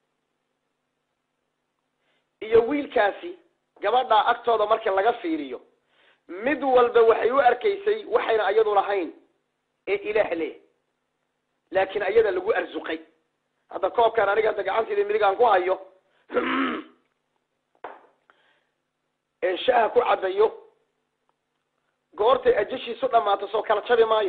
iyo wiilkaasi gabadha agtooda marka laga fiiriyo mid walba waxay u arkaysay waxayna iyadu lahayn ee ilaah leh laakiin ayada lagu arzuqay hadda koobkan aniga hadda gacanteeda midigaan ku hayo anshaha ku cabayo goortay ajashiisu dhamaato soo kala jabi maayo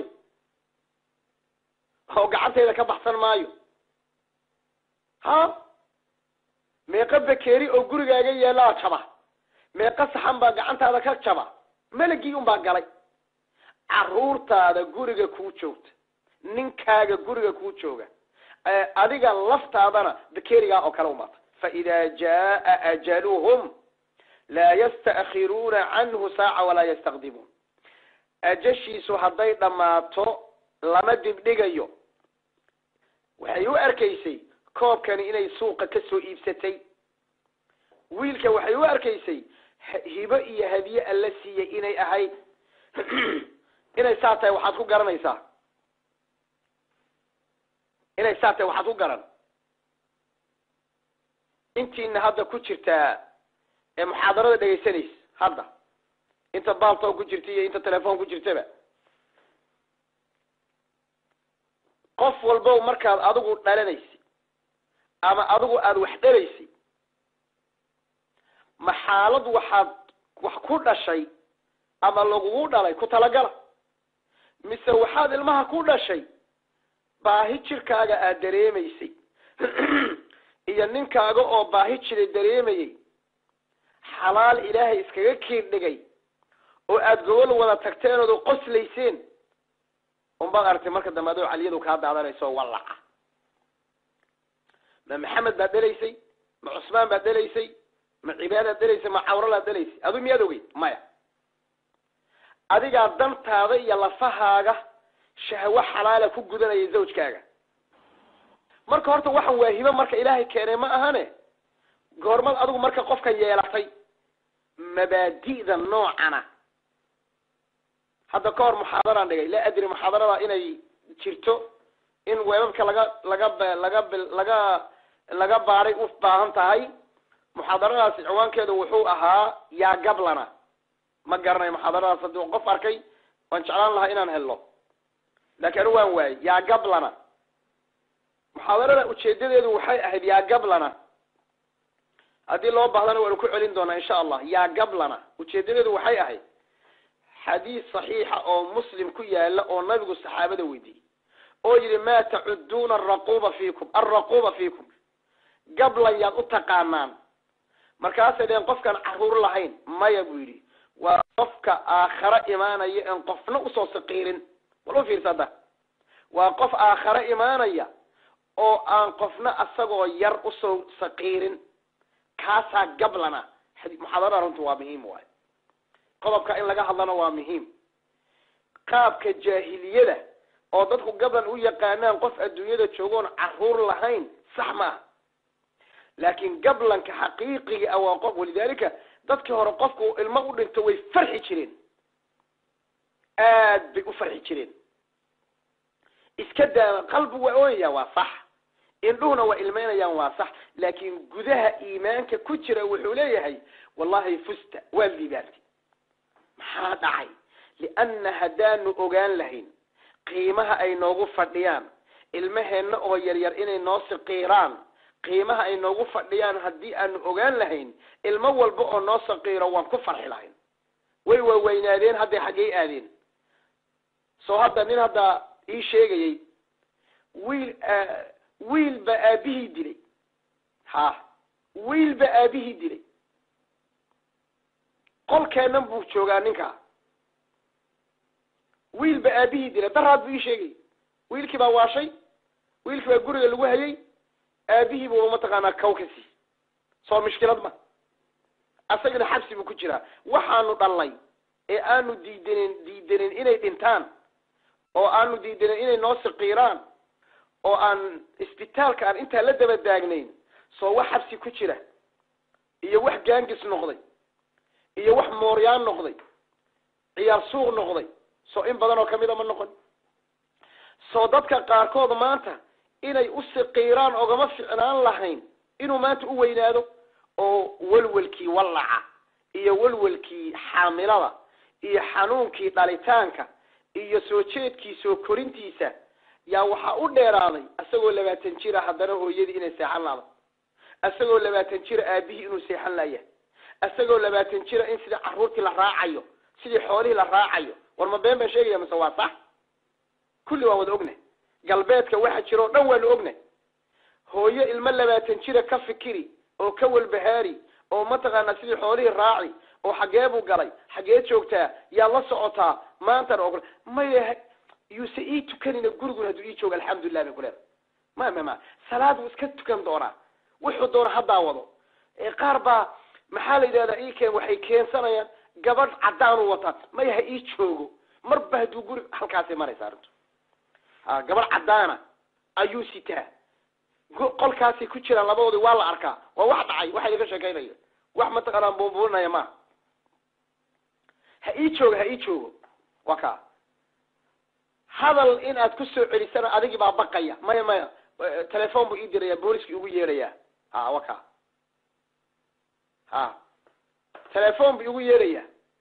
oo gacanteeda ka baxsan maayo ha meeqa bakeeri oo gurigaaga yeelaa jaba meeqa saxan baa gacantaada ka jaba malagii un baa galay caruurtaada guriga kuu joogta ninkaaga guriga kuu jooga adiga laftaadana bakeerigaa oo kale umaata fa idaa jaa ajaluhum laa yasta'khiruuna canhu saaca walaa yastaqdimuun ajashiisu hadday dhammaato lama dibdhigayo waxay u arkaysay koobkani inay suuqa ka soo iibsatay wiilka waxay u arkaysay hibo iyo hadiye alla siiyey inay ahayd inay saa tahay waxaad ku garanaysaa inay saa tahay waxaad ku garan intiina hadda ku jirtaa ee muxaadarada dhegaysanaysa hadda inta baaltoo ku jirta iyo inta telefoon ku jirtaba qof walbo markaad adigu dhalanaysi ama adigu aad wax dhalaysi ma xaalad waxaad wax ku dhashay ama lagugu dhalay ku talagala mise waxaad ilmaha ku dhashay baahi jirkaaga aad dareemaysay iyo ninkaaga oo baahi jiray dareemayay xalaal ilaahay iskaga kiin dhigay oo aad gobol wada tagteen oo qoslayseen umbaad aragtay marka dambe adoo caliyadu kaa daadanayso wallaca ma maxamed baad dhalaysay ma cusmaan baad dhalaysay ma cibaadaad dhalaysay ma cawralaad dhalaysay adu miyaad ogey maya adigaa dantaada iyo lafahaaga shahwo xalaala ku gudanaya zawjkaaga marka horta waxaan waa hibo marka ilaahay keenay ma ahane goormad adigu marka qofka yeelatay mabaadi'da noocana hadda ka hor muxaadaraan dhigay la adri muxaadarada inay jirto in weebabka laga laga laga laga laga baaray u baahan tahay muxaadaradaasi ciwaankeedu wuxuu ahaa yaa gablana ma garanayo muxaadaradaas haddii qof arkay waan jeclaan lahaa inaan helno laakiin waan waayay yaa gablana muxaadarada ujeedadeedu waxay ahayd yaa gablana haddii loo baahdana waanu ku celin doonaa insha allah yaa gablana ujeedadeedu waxay ahayd حديث صحيحة أو مسلم كيالا أو نبي الصحابة ودي أو يري ما تعدون الرقوبة فيكم الرقوبة فيكم قبل أن يتقانان مركاسة دين قفك عرور لحين ما يقولي وقفك آخر إيمانا ينقف نقصو صقير ولو في رسالة وقف آخر إيمانا أو أنقفنا أسقو يرقصو صقير كاسا قبلنا محاضرة رنتوا مهم واي qodobka in laga hadlana waa muhiim qaabka jaahiliyada oo dadku gablan u yaqaanaan qof adduunyada joogoon caruur lahayn sax ma laakiin gablanka xaqiiqiga ah waa qof walidaalika dadkii hore qofku ilmo u dhinto way farxi jireen aad bay u farxi jireen iska daa qalbigu waa ooyaya waa sax indhuhuna waa ilmeynayaan waa sax laakiin gudaha iimaanka ku jira wuxuu leeyahay wallahi fusta waa liibaanti maxaa dhacay lianna haddaanu ogaan lahayn qiimaha ay noogu fadhiyaan ilmaheenna oo yaryar inay noo saqiiraan qiimaha ay noogu fadhiyaan haddii aanu ogaan lahayn ilmo walba oo noo saqiiro waan ku farxi lahayn way waaweynaadeen hadday xaggey aadeen soo hadda nin hadda ii sheegayay wiil wiil ba aabihii dilay ha wiil ba aabihii dilay qolkeennan buu joogaa ninka wiil ba aabihii dilay daraad buu ii sheegay wiilkii baa waashay wiilkii baa guriga lagu hayay aabihii buu mataqaanaa kawkasi soo mushkilad ma asagana xabsi buu ku jiraa waxaanu dhalnay ee aanu diidanin diidanin inay dhintaan oo aanu diidanin inay noo siqiiraan oo aan isbitaalka aan intaa la daba daagnayn soo wax xabsi ku jira iyo wax gaangis noqday iyo wax mooryaan noqday ciyaar suuq noqday soo in badan oo kamid ah ma noqon soo dadka qaarkood maanta inay u siqiiraan ogama ficnaan lahayn inuu maanta u weynaado oo walwalkii wallaca iyo walwalkii xaamilada iyo xanuunkii dhalitaanka iyo soo jeedkii soo korintiisa yaa waxaa u dheeraaday asagoo labaatan jira haddana hooyadii inay seexan laado asagoo labaatan jira aabihii inuu seexan laaya asagoo labaatan jira in sidii carruurtii la raacayo sidii xoolihii la raacayo war ma been baan sheegaya mise waa sax kulli waan wada ognay galbeedka waxa jira oo dhan waanu ognay hooyo ilmo labaatan jira ka fikiri oo ka walbahaari oo mataqaanaa sidii xoolihii raaci oo xagee buu galay xagee joogtaa yaa la socotaa maantana ogol maya yuuse ii tukanina guriguna hadduu ii joogo alxamdulilah bay ku leedahay ma ma ma salaad wuu iska tukan doonaa wuxuu doona haddaa wado qaar baa maxaa la yidhahdaa ii keen waxay keensanayaan gabadh caddaanu wataa maya ha ii joogo marba hadduu guri halkaasay maraysa arrintu ha gabadh caddaana ayuu sitaa qolkaasay ku jiraan labadoodii waa la arkaa waa wax dhacay waxa laga sheekaynayo wax mataqaanaa buunbuuninaya maaha ha ii joogo ha ii joogo waa kaa hadal in aad ku soo celisana adigii baa baqaya maya maya telefoon buu ii diraya booliskii ugu yeerayaa ha waa kaa ha telefoon buu igu yeerayaa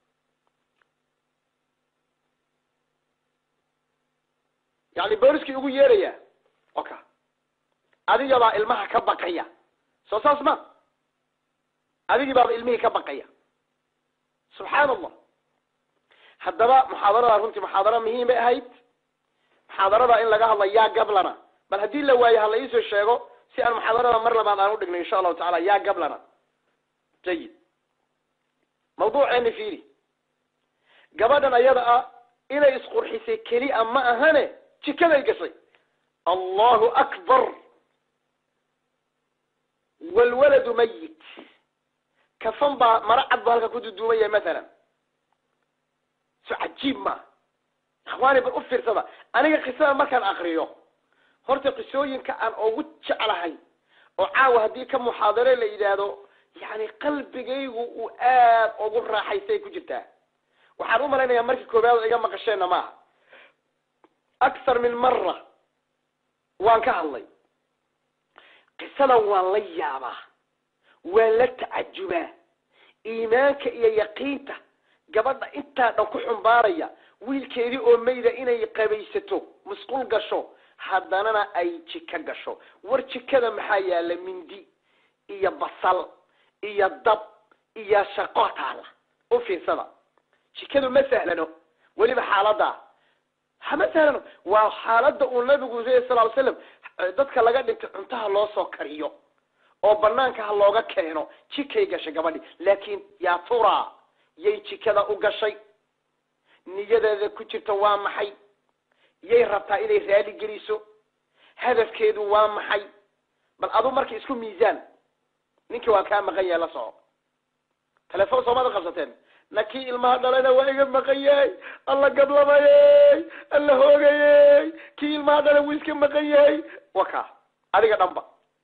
yani booliskii ugu yeerayaa waa kaa adiga baa ilmaha ka baqaya soo saas ma adigii baaba ilmihii ka baqaya subxaan allah haddaba muxaadarada runtii muxaadaro muhiim bay ahayd muxaadarada in laga hadla yaa gablana bal haddii la waayo hala iisoo sheego si aan muxaadarada mar labaad aan udhigno insha allahu tacala yaa gablana jayid mawduuceeni fiiri gabadhan ayada ah inay isqurxisay keliya ma ahane jikaday gashay allahu akbar walwaladu mayit kafan baa mara cad buu halka ku duduumaya maalan so cajiib ma ikhwaani bal u fiirsada aniga qisada markaan akriyo horta qisooyinka aan ugu jeclahay oo caawa haddii ka muxaadare la yidhaahdo yani qalbigaygu uu aad ugu raaxaysay ku jirtaa waxaan u malaynayaa markii koobaad oo iga maqasheenna maaha akthar min mara waan ka hadlay qisadan waan la yaabaa waan la tacajubaa iimaanka iyo yaqiinta gabadha intaa dhan ku xumbaaraya wiilkeedii oo mayda inay qabaysato musqul gasho haddanana ay jika gasho war jikada maxaa yaala mindi iyo basal iyo dab iyo shaqo taala u fiirsada jikadu ma sahlano weliba xaaladda hama sahlano waa xaaladda uu nabigu sal ly slam dadka laga dhintay cuntaha loo soo kariyo oo banaanka ha looga keeno jikay gashay gabadhi laakiin yaa tura yay jikada u gashay niyadeeda ku jirta waa maxay yay rabtaa inay raali geliso hadafkeedu waa maxay bal adu markii isku miisaan ninkii waa kaa maqan yahay la soco telefoon soomada qabsateen nakii ilmaha dhalayna waa iga maqan yahay alla gablamayey alla hoogayey kii ilmaha dhalay wuu iska maqan yahay waka adiga dhanba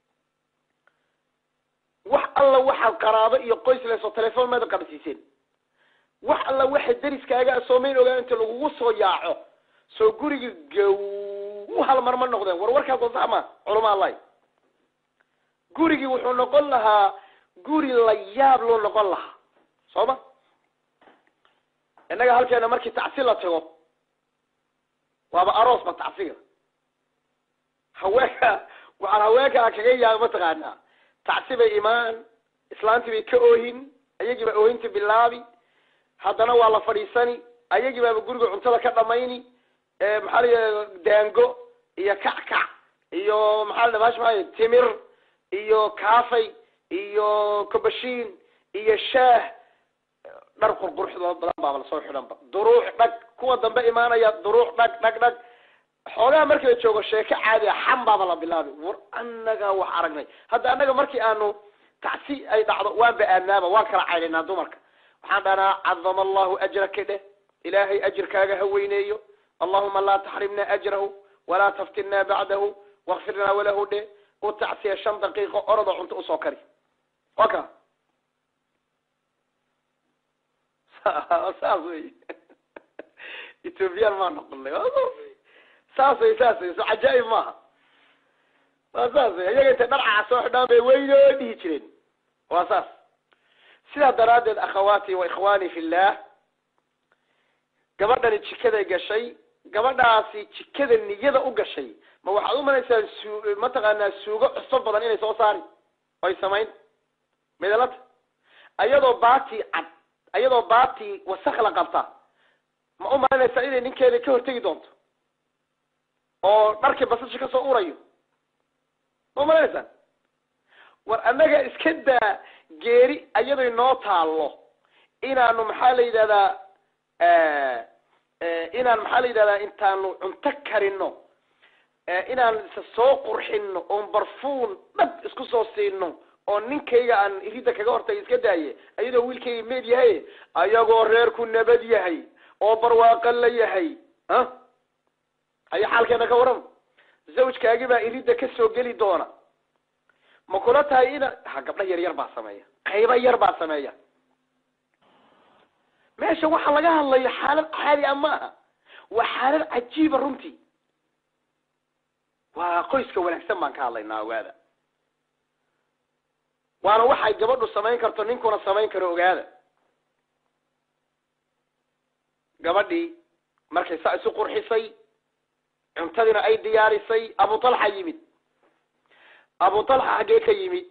wax alla waxaad qaraabo iyo qoys leso telefoon maada qabsiiseen wax alla waxa dariskaaga soomeyn ogaa inta lagugu soo yaaco soo guriga gow hal mar ma noqdeen war warkaas oo saxma culama allah gurigi wuxuu noqon lahaa guri la yaab loo noqon lahaa sooma innaga halkeena markii tacsi la tago waaba aroos ba tacsiga haweenka waxaan haweenka kaga yaaba mataqaanaa tacsi bay imaan islaantii bay ka oohin ayagii baa oohinta bilaabi haddana waa la fadhiisani ayagii baaba guriga cuntada ka dhamayni maxaa la daango iyo kackac iyo maxaa la dhabash maay timir iyo kaafay iyo kobashiin iyo shaah dhar qurqurxdood badan baa la soo xidhanba duruux dhag kuwa dambe imaanaya duruuc dhag dhag dhag xoogaa markii la joogo sheeko caadi ah xambaaba la bilaabi war annaga wax aragnay hadda annaga markii aanu tacsi ay dhacdo waan ba'aanaaba waan kala caynaynaa dumarka waxaan dhahnaa cadama allahu ajraka dheh ilaahay ajirkaaga ha weyneeyo allahuma laa taxrimna ajrahu walaa taftinna bacdahu wakfir lanaa walahu dheh u tacsiya shan daqiiqo orada cunto usoo kari waka saas wey ethoobiyan maa noqonay saas wey saas wey so cajaa'ib maaha waa saas wey iyaga intay dharcaca soo xidhaan bay weynoo dhihi jireen waa saas sidaa daraaddeed akhawaati wa ikhwaani fillah gabadhani jikaday gashay gabadhaasi jikada niyada u gashay ma waxaad u malaysaa su mataqaanaa suugo cusub badan inay soo saari oy samayn midalata ayadoo baati cad ayadoo baati wasakh la qabta ma u malaynaysaa inay ninkeeda ka hortegi doonto oo dharkii basasha ka soo urayo ma u malaynaysaa war annaga iska daa geeri ayadoo inoo taallo inaanu maxaa la yidhahdaa inaan maxaa la yidhahdaa intaanu cunto karino inaan isa soo qurxino oon barfuun dhab isku soo siino oo ninkayga aan irida kaga hortagay iska daaye ayadoo wiilkayga meed yahay ayagoo reerku nabad yahay oo barwaaqo la yahay ha aya xaalkeena ka waran zawjkaagi baa irida ka soo geli doona ma kula tahay ina ha gabdha yar yar baa sameeya qayba yar baa sameeya meesha waxaa laga hadlayo xaalad caadi ah maaha waa xaalad cajiiba runtii waa qoyska wanaagsan baan ka hadlaynaa ogaada waana waxay gabadhu samayn karto ninkuna samayn karo ogaada gabadhii markay saa isu qurxisay cuntadiina ay diyaarisay abu talxa yimid abu talxa xaggee ka yimid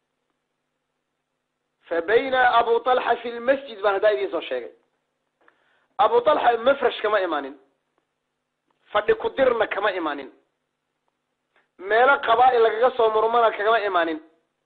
fa bayna abu talxa fi lmasjid baan haddaa idiin soo sheegay abu talxa mafrash kama imanin fadhi ku dirna kama imanin meelo qabaa'il lagaga soo murmana kagama imanin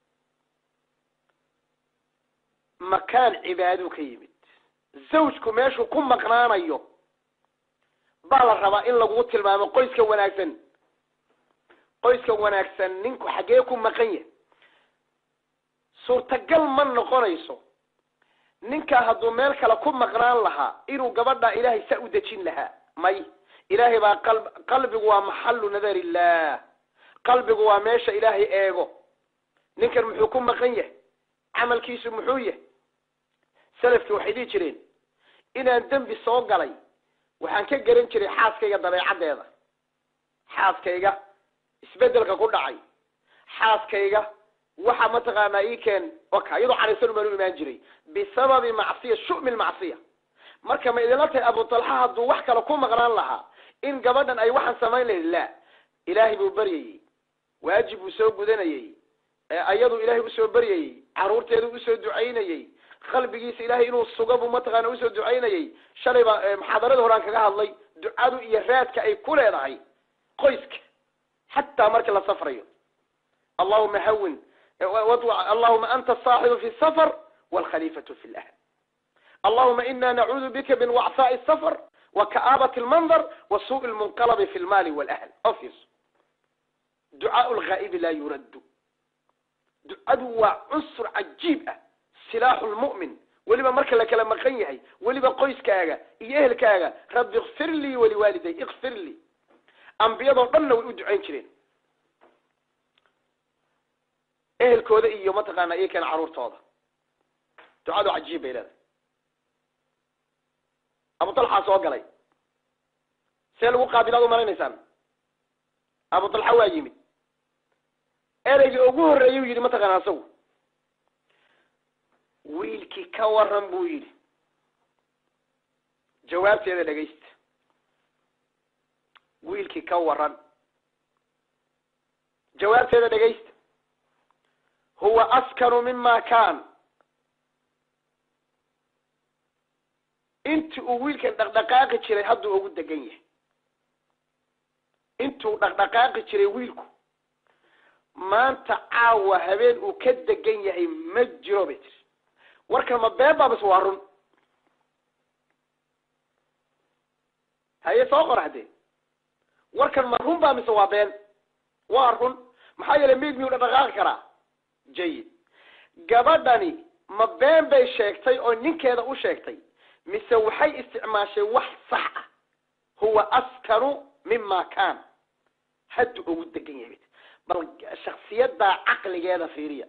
makaan cibaaduu ka yimid zawjku meeshuu ku maqnaanayo baa la rabaa in lagu tilmaamo qoyska wanaagsan qoyska wanaagsan ninku xaggee ku maqan yahay suurtagal ma noqonayso ninka hadduu meel kale ku maqnaan lahaa inuu gabadha ilaahay saa u dejin lahaa may ilaahay baa qalb qalbigu waa maxallu nadar illah qalbigu waa meesha ilaahay eego ninkan muxuu ku maqan yahay camalkiisu muxuu yahay salafkii waxay dhihi jireen inaan dembi soo galay waxaan ka garan jiray xaaskayga dabeecaddeeda xaaskayga isbedelka ku dhacay xaaskayga waxa mataqaanaa ii keen oka iyadoo caraysan baan u imaan jiray bisababi macsiya shu'mi lmacsiya marka ma idinla tahay abu talxa hadduu wax kale ku maqnaan lahaa in gabadhan ay waxaan samayn lahayd la ilaahay buu baryayey waajib buu soo gudanayey ayadu ilaahay usoo baryayey caruurteedu usoo ducaynayey qalbigiisa ilaahay inuu suga buu mataqaana usoo ducaynayey shalay baa muxaadarada horaan kaga hadlay ducadu iyo raadka ay ku leedahay qoyska xataa marka la safrayo allahuma hawin اللهم أنت الصاحب في السفر والخليفة في الأهل اللهم إنا نعوذ بك من وعثاء السفر وكآبة المنظر وسوء المنقلب في المال والأهل أفيس دعاء الغائب لا يرد دعاء عنصر عجيب سلاح المؤمن ولما مركل لك لما خيهي ولما قيس كاغا إيه الكاغا رب اغفر لي ولوالدي اغفر لي أنبياء ضلنا ويدعين شرين ehelkooda iyo mataqaana iyo kan caruurtooda ducadu cajiib bay leedahay abu talxa soo galay see lagu qaabilaad u maleynaysaan abu talxa waa yimid ereygii ugu horreeyay yidhi mataqaana asagu wiilkii ka waran buu yidhi jawaabteeda dhegaysta wiilkii ka waran jawaabteeda dhegaysta هو أسكن مما كان انت ويلك دقدقاقي جيري هادو ugu degan yahay intuu dhaqdhaqaaqi jiray wiilku maanta caawa habeen uu ka degan yahay ma jiro bitir warka ma beeba bas waa run هي سوق رحدي وركن مرهم بقى مسوابين وارهن محايا لميد ميونا دقاق كرا جيد قبضاني ما بين بي شاكتي او نين كيدا او شاكتي مسوحي استعماشي وح صح هو أسكر مما كان حد أود الدقيقة بل الشخصيات دا عقل جادا فيريا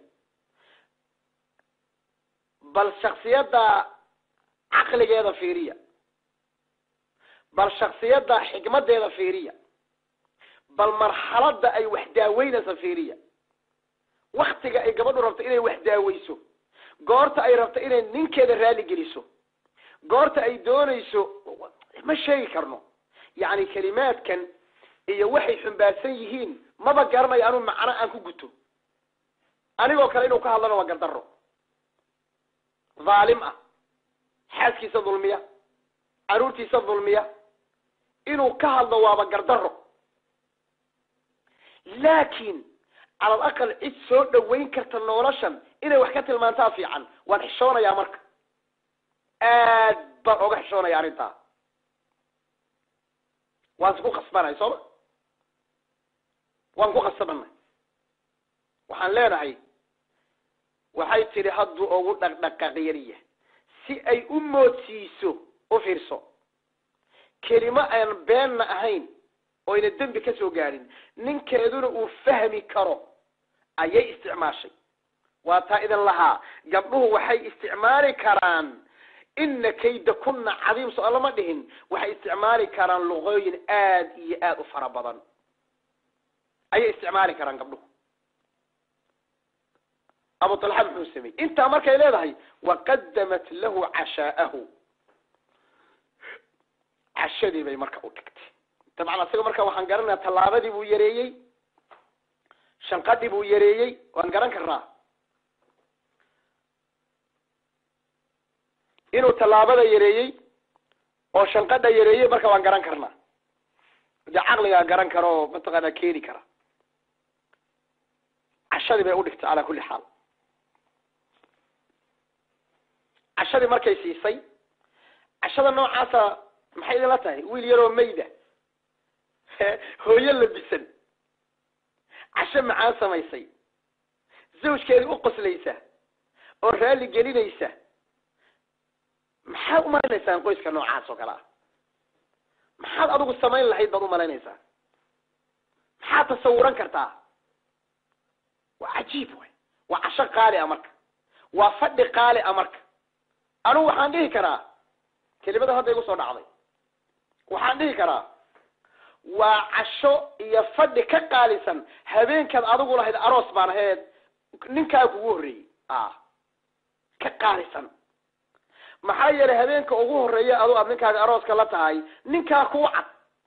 بل الشخصيات دا عقل جادا فيريا بل الشخصيات دا حكمة جادا فيريا بل مرحلة دا أي وحداوين سفيرية وقت أي قبضوا ربط إلي وحداويسو قارت أي ربط إلي نين كده رالي جليسو قارت أي دونيسو ما شيء كرنو يعني كلمات كان هي وحي حنباسيهين ما بقرنا يانو معنا أنكو قلتو أنا وكلا إنو كهالنا وقدره ظالمة حاسكي سظلمية أرورتي سظلمية إنو كهالنا وقدره لكن على الأقل إيش سود وين كرت النورشن إذا وحكت المنطقة في عن والحشونة يا مرك آد بقى حشونة يا ريتا وانسكو خصبنا يصور وانكو خصبنا وحن لا نعي وحي تري حدو أو دق غيرية سي أي أموتيسو أفرسو كلمة أن بين أهين وإن الدم بكسو قارن ننك يدون وفهمي كرو أي استعماشي واتا إذن لها قبله وحي استعمالي كران إن كيد كنا عظيم سؤال ما دهن وحي استعمالي كران لغوين آد إياد فربضا أي استعمالي كران قبله أبو طلحة بن حسمي انت أمرك إليه هاي وقدمت له عشاءه عشادي بي مركا أوكت طبعا أصيغ مركا وحان قرنا طلابة دي بو يريي شنقاد دي بو يريي وان قرن كرا إنو طلابة دي يريي أو شنقاد دي يريي مركا وان قرن كرنا دي عقلي قرن كرو منطقة كيري كرا عشادي بي أوكت على كل حال عشادي مركا يسيسي عشادي النوع عاسا maxay la tahay wiil yar oo meeyda hooyo labisan casho macaan samaysay zawjkeedu u qoslaysa oo raali gelinaysa maxaa u malaynaysaa qoyska noocaas oo kala maxaad adigu samayn lahayd baad u malaynaysaa maxaad tasawuran kartaa waa ajiib way waa casho qaali amarka waa fadhi qaali amarka anu waxaan dhihi karaa kelimada hadda igu soo dhacday waxaan dhihi karaa waa casho iyo fadhi ka qaalisan habeenkaad adigu lahayd aroos baan ahayd ninkaa kugu horreeyey ah ka qaalisan maxaa yeelay habeenka ugu horreeya aduu aad ninkaaga arooska la tahay ninkaa kuu cad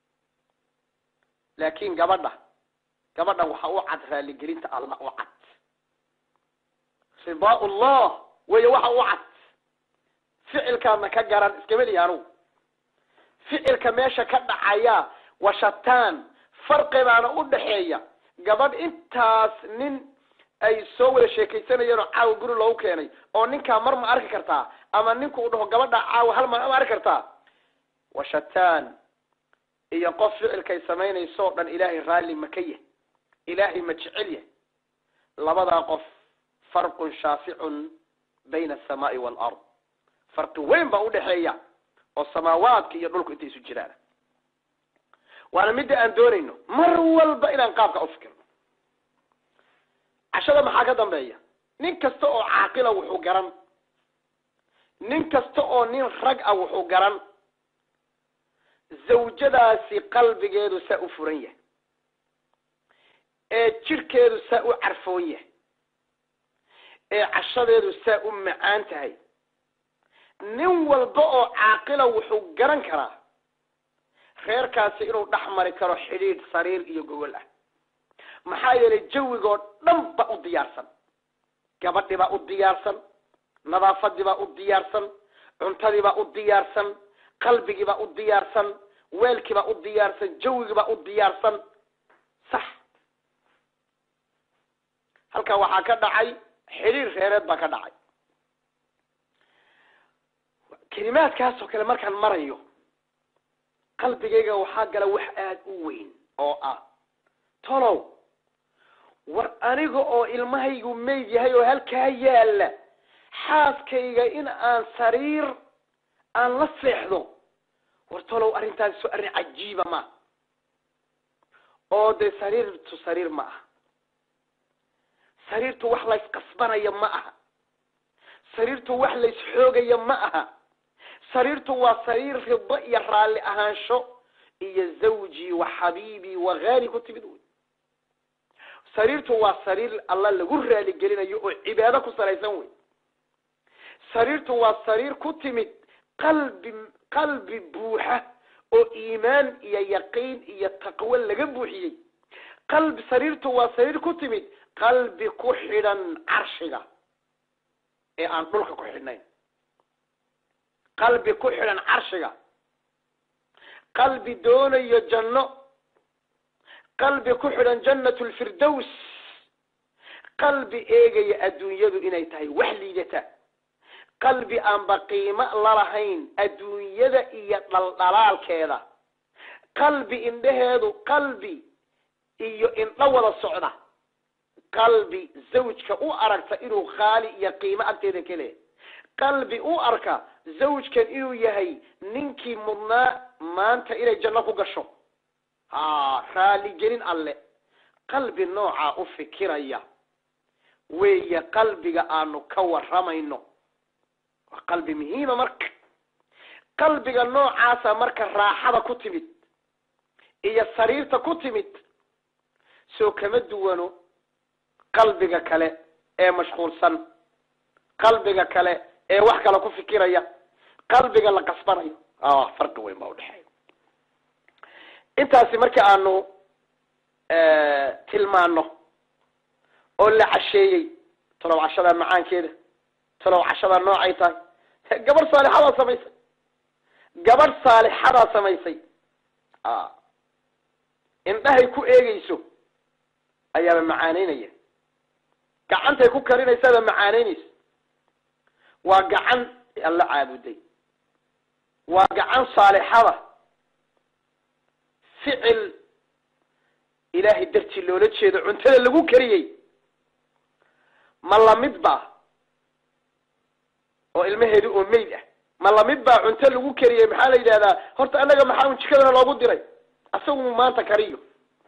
laakiin gabadha gabadhan waxa u cad raaligelinta allah u cad ridaa allah weeye waxa u cad ficilkaadna ka garan iskama lihi anugu ficilka meesha ka dhacaya washataan farqi baana u dhaxeeya gabadh intaas nin ay soo wada sheekaysanayeen oo caaw guri loogu keenay oo ninka mar ma arki kartaa ama ninku uu dhaho gabadha caaw hal ma arki kartaa washataan iyo qof ficilkay samaynayso dhan ilaahay raali makaya ilaahay ma jecel yahay labada qof farqun shaafi'un bayna as-samaa'i wal ard farqi weyn baa u dhaxeeya oo samaawaadka iyo dhulku intay isu jiraan waana mid aan doonayno mar walba inaan qaabka u fikirno cashada maxaa ka dambeeya nin kasta oo caaqila wuxuu garan nin kasta oo nin rag ah wuxuu garan zawjadaasi qalbigeedu saa u furan yahay ee jirkeedu saa u carfoon yahay ee cashadeedu saa u macaan tahay nin walba oo caaqila wuxuu garan karaa reerkaasi inuu dhaxmari karo xidhiidh sariir iyo gogol ah maxaa yeelay jawigoo dhan ba u diyaarsan gabadhii baa u diyaarsan nadaafadii baa u diyaarsan cuntadii baa u diyaarsan qalbigii baa u diyaarsan weelkii baa u diyaarsan jawigii baa u diyaarsan sax halkaa waxaa ka dhacay xidhiidh reereed baa ka dhacay kalimaadkaas oo kale markaan marayo qalbigayga waxaa gala wax aad u weyn oo ah tolow war aniga oo ilmahaygu meyd yahay oo halkaa yaala xaaskayga in aan sariir aan la seexdo war tolow arrintaas soo arrin cajiiba ma oo de sariirtu sariir ma aha sariirtu wax la isqasbanaya ma aha sariirtu wax la isxoogaya ma aha sariirtu waa sariir rido iyo raalli ahaansho iyo zawji wa xabiibi wa ghaali ku timid wey sariirtu waa sariir alla lagu raali gelinayo oo cibaado ku salaysan wey sariirtu waa sariir ku timid qalbi qalbi buuxa oo iimaan iyo yaqiin iyo taqwo laga buuxiyey qalbi sariirtu waa sariir ku timid qalbi ku xidhan carshiga ee aan dhulka ku xidhnayn qalbi ku xidhan carshiga qalbi doonayo janno qalbi ku xidhan jannatul firdaws qalbi eegaya adduunyadu inay tahay wax liidata qalbi aan baqiimo lalahayn adduunyada iyo dhaldhalaalkeeda qalbi indhaheedu qalbi iyo indho wada socda qalbi zawjka u aragta inuu qaali iyo qiimo agteeda ka leeyahay qalbi u arka zawjkan inuu yahay ninkii mudnaa maanta inay janno ku gasho ha raali gelin alle qalbi nooca u fikiraya weeye qalbiga aanu ka waramayno waa qalbi muhiima marka qalbiga noocaasa marka raaxada ku timid iyo sariirta ku timid soo kama duwano qalbiga kale ee mashquulsan qalbiga kale ee wax kale ku fikiraya qalbiga la qasbanayo ah farqi weyn baa u dhaxay intaasi markii aanu ee tilmaano oo la casheeyay talow cashada macaankeeda talow cashada noocay tahay gabar saalixada samaysay gabar saalixada samaysay ah indhahay ku eegayso ayaa macaaneynaya gacantay ku karinaysaa macaaneynaysa waa gacan alla caabuday waa gacan saalixada ficil ilaahi dartii loola jeedo cuntada lagu kariyay ma lamid baa oo ilmaheedu oo meyd ah ma lamid baa cunto lagu kariyay maxaa la yidhahdaa horta anaga maxaa un jikadana loogu diray asagu maanta kariyo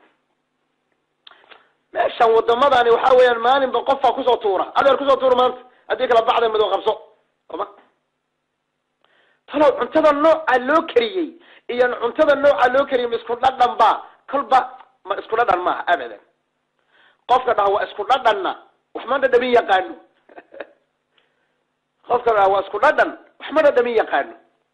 meeshan wadamadani waxa weeyaan maalinba qofaa kusoo tuura adeer kusoo tuura maanta haddii kala bacda madow qabso oma talow cuntada nooca loo kariyey iyo cuntada nooca loo kariyey ma isku dhadhan ba kolba ma isku dhadhan maaha abadan qofka dhaha waa isku dhadhanna wax ma dhadhamin yaqaano qofka dhaha waa isku dhadhan wax ma dhadhamin yaqaano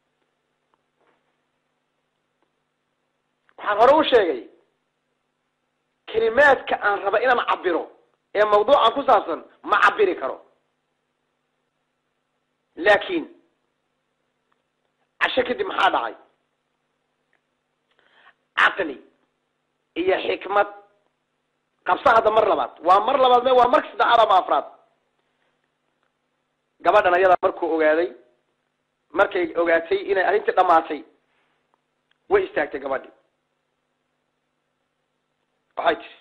waxaan hore u sheegay kalimaadka aan raba inaan cabiro ee mawduucan ku saabsan ma cabiri karo laakiin casho kadib maxaa dhacay caqli iyo xikmad qabsa hadda mar labaad waa mar labaad me waa marka saddexaad ama afraad gabadhan ayada markuu ogaaday markay ogaatay inay arrintii dhamaatay way istaagtay gabadhi waxay tiri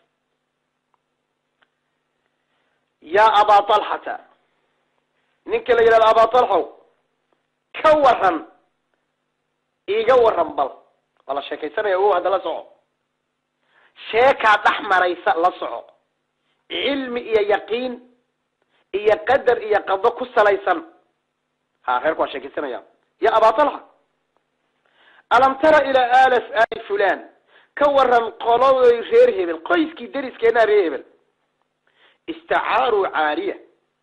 yaa abaa talxata ninka la yidhahdo abaa talxow ka waran iiga waran bal waa la sheekaysanaya o hadda la soco sheekaa dhex maraysa la soco cilmi iyo yaqiin iyo qadar iyo qado ku salaysan ha reerku waa sheekaysanaya ya abaa talxa alam tara ilaa alaf ali fulan ka waran qoloday reer hebel qoyskii dariskeenaa reer hebel istacaaruu caariya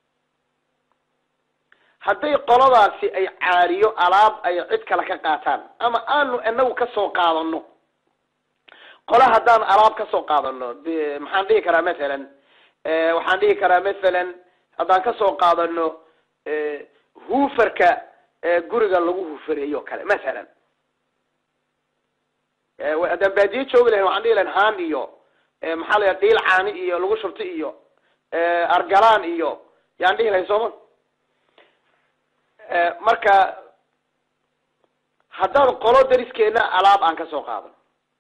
hadday qoladaasi ay caariyo alaab ay cid kale ka qaataan ama aanu inagu ka soo qaadano qola haddaan alaab ka soo qaadano maxaan dhihi karaa mathalan waxaan dhihi karaa mathalan haddaan ka soo qaadano huufarka guriga lagu huufareeyo kale mathalan haddaan baadiye joogi lahayn waxaan dhihi lahayn haan iyo maxaa la yidhaha dhiil caani iyo lagu shubto iyo argalaan iyo yaan dhihi lahayn sooma marka haddaan qolo dariskeena alaab aan ka soo qaadano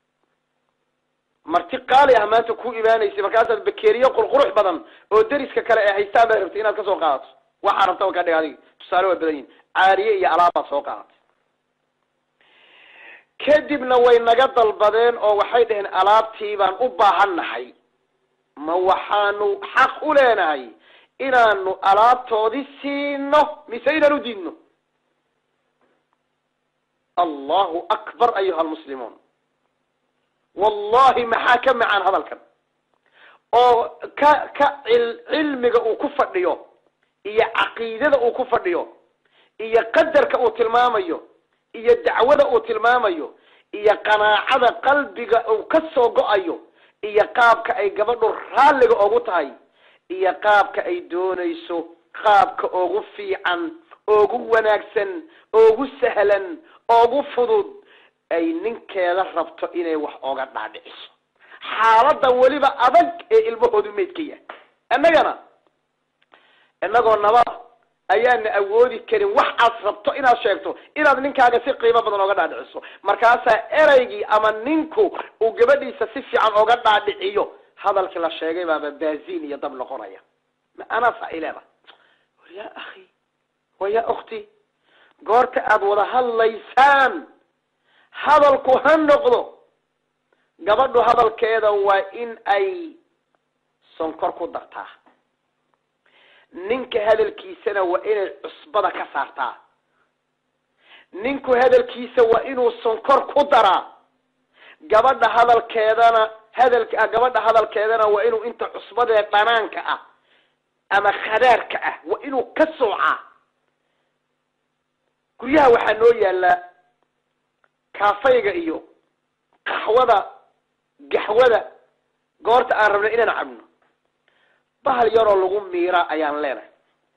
marti qaali ah maanta ku imaanaysa markaasaad bakeeriyo qurqurux badan oo dariska kale ay haystaan baad rabtay inaad ka soo qaadato waxaa rabta ka dhig adiga tusaale waa badan yihin caariye iyo alaabaad soo qaadatay kadibna way naga dalbadeen oo waxay dhaheen alaabtii baan u baahannahay ma waxaanu xaq u leenahay inaanu alaabtoodii siino mise inaan u diidno allahu akbar ayuha almuslimuun wallahi maxaa ka macaan hadalkan oo ka ka cilmiga uu ku fadhiyo iyo caqiidada uu ku fadhiyo iyo qadarka uu tilmaamayo iyo dacwada uu tilmaamayo iyo qanaacada qalbiga uu ka soo go'ayo iyo qaabka ay gabadhu raaliga ugu tahay iyo qaabka ay doonayso qaabka ugu fiican ugu wanaagsan ugu sahlan ugu fudud ay ninkeeda rabto inay wax oga dhaadhiciso xaaladan waliba adag ee ilmahoodu meedkaya annagana annagoo nabad ayaan awoodi karin wax aad rabto inaad sheegto inaad ninkaaga si qiimo badan oga dhaadhiciso markaasaa eraygii ama ninku uu gabadhiisa si fiican oga dhaadhiciyo hadalkii la sheegay baaba baaziin iyo dab noqonaya ma ana faa'iilada ya akhi waya ukhti goorta aad wada hadlaysaan hadalku ha noqdo gabadhu hadalkeeda waa in ay sonkor ku dartaa ninka hadalkiisana waa inay cusbada ka saartaa ninku hadalkiisa waa inuu sonkor ku daraa gabadha hadalkeedana hadalka gabadha hadalkeedana waa inuu inta cusbada dhanaanka ah ama khadaarka ah waa inuu ka soocaa guryaha waxaa noo yaala kaafayga iyo qaxwada gaxwada goorta aan rabno inaan cabno bahal yaroo lagu miiraa ayaan leenahay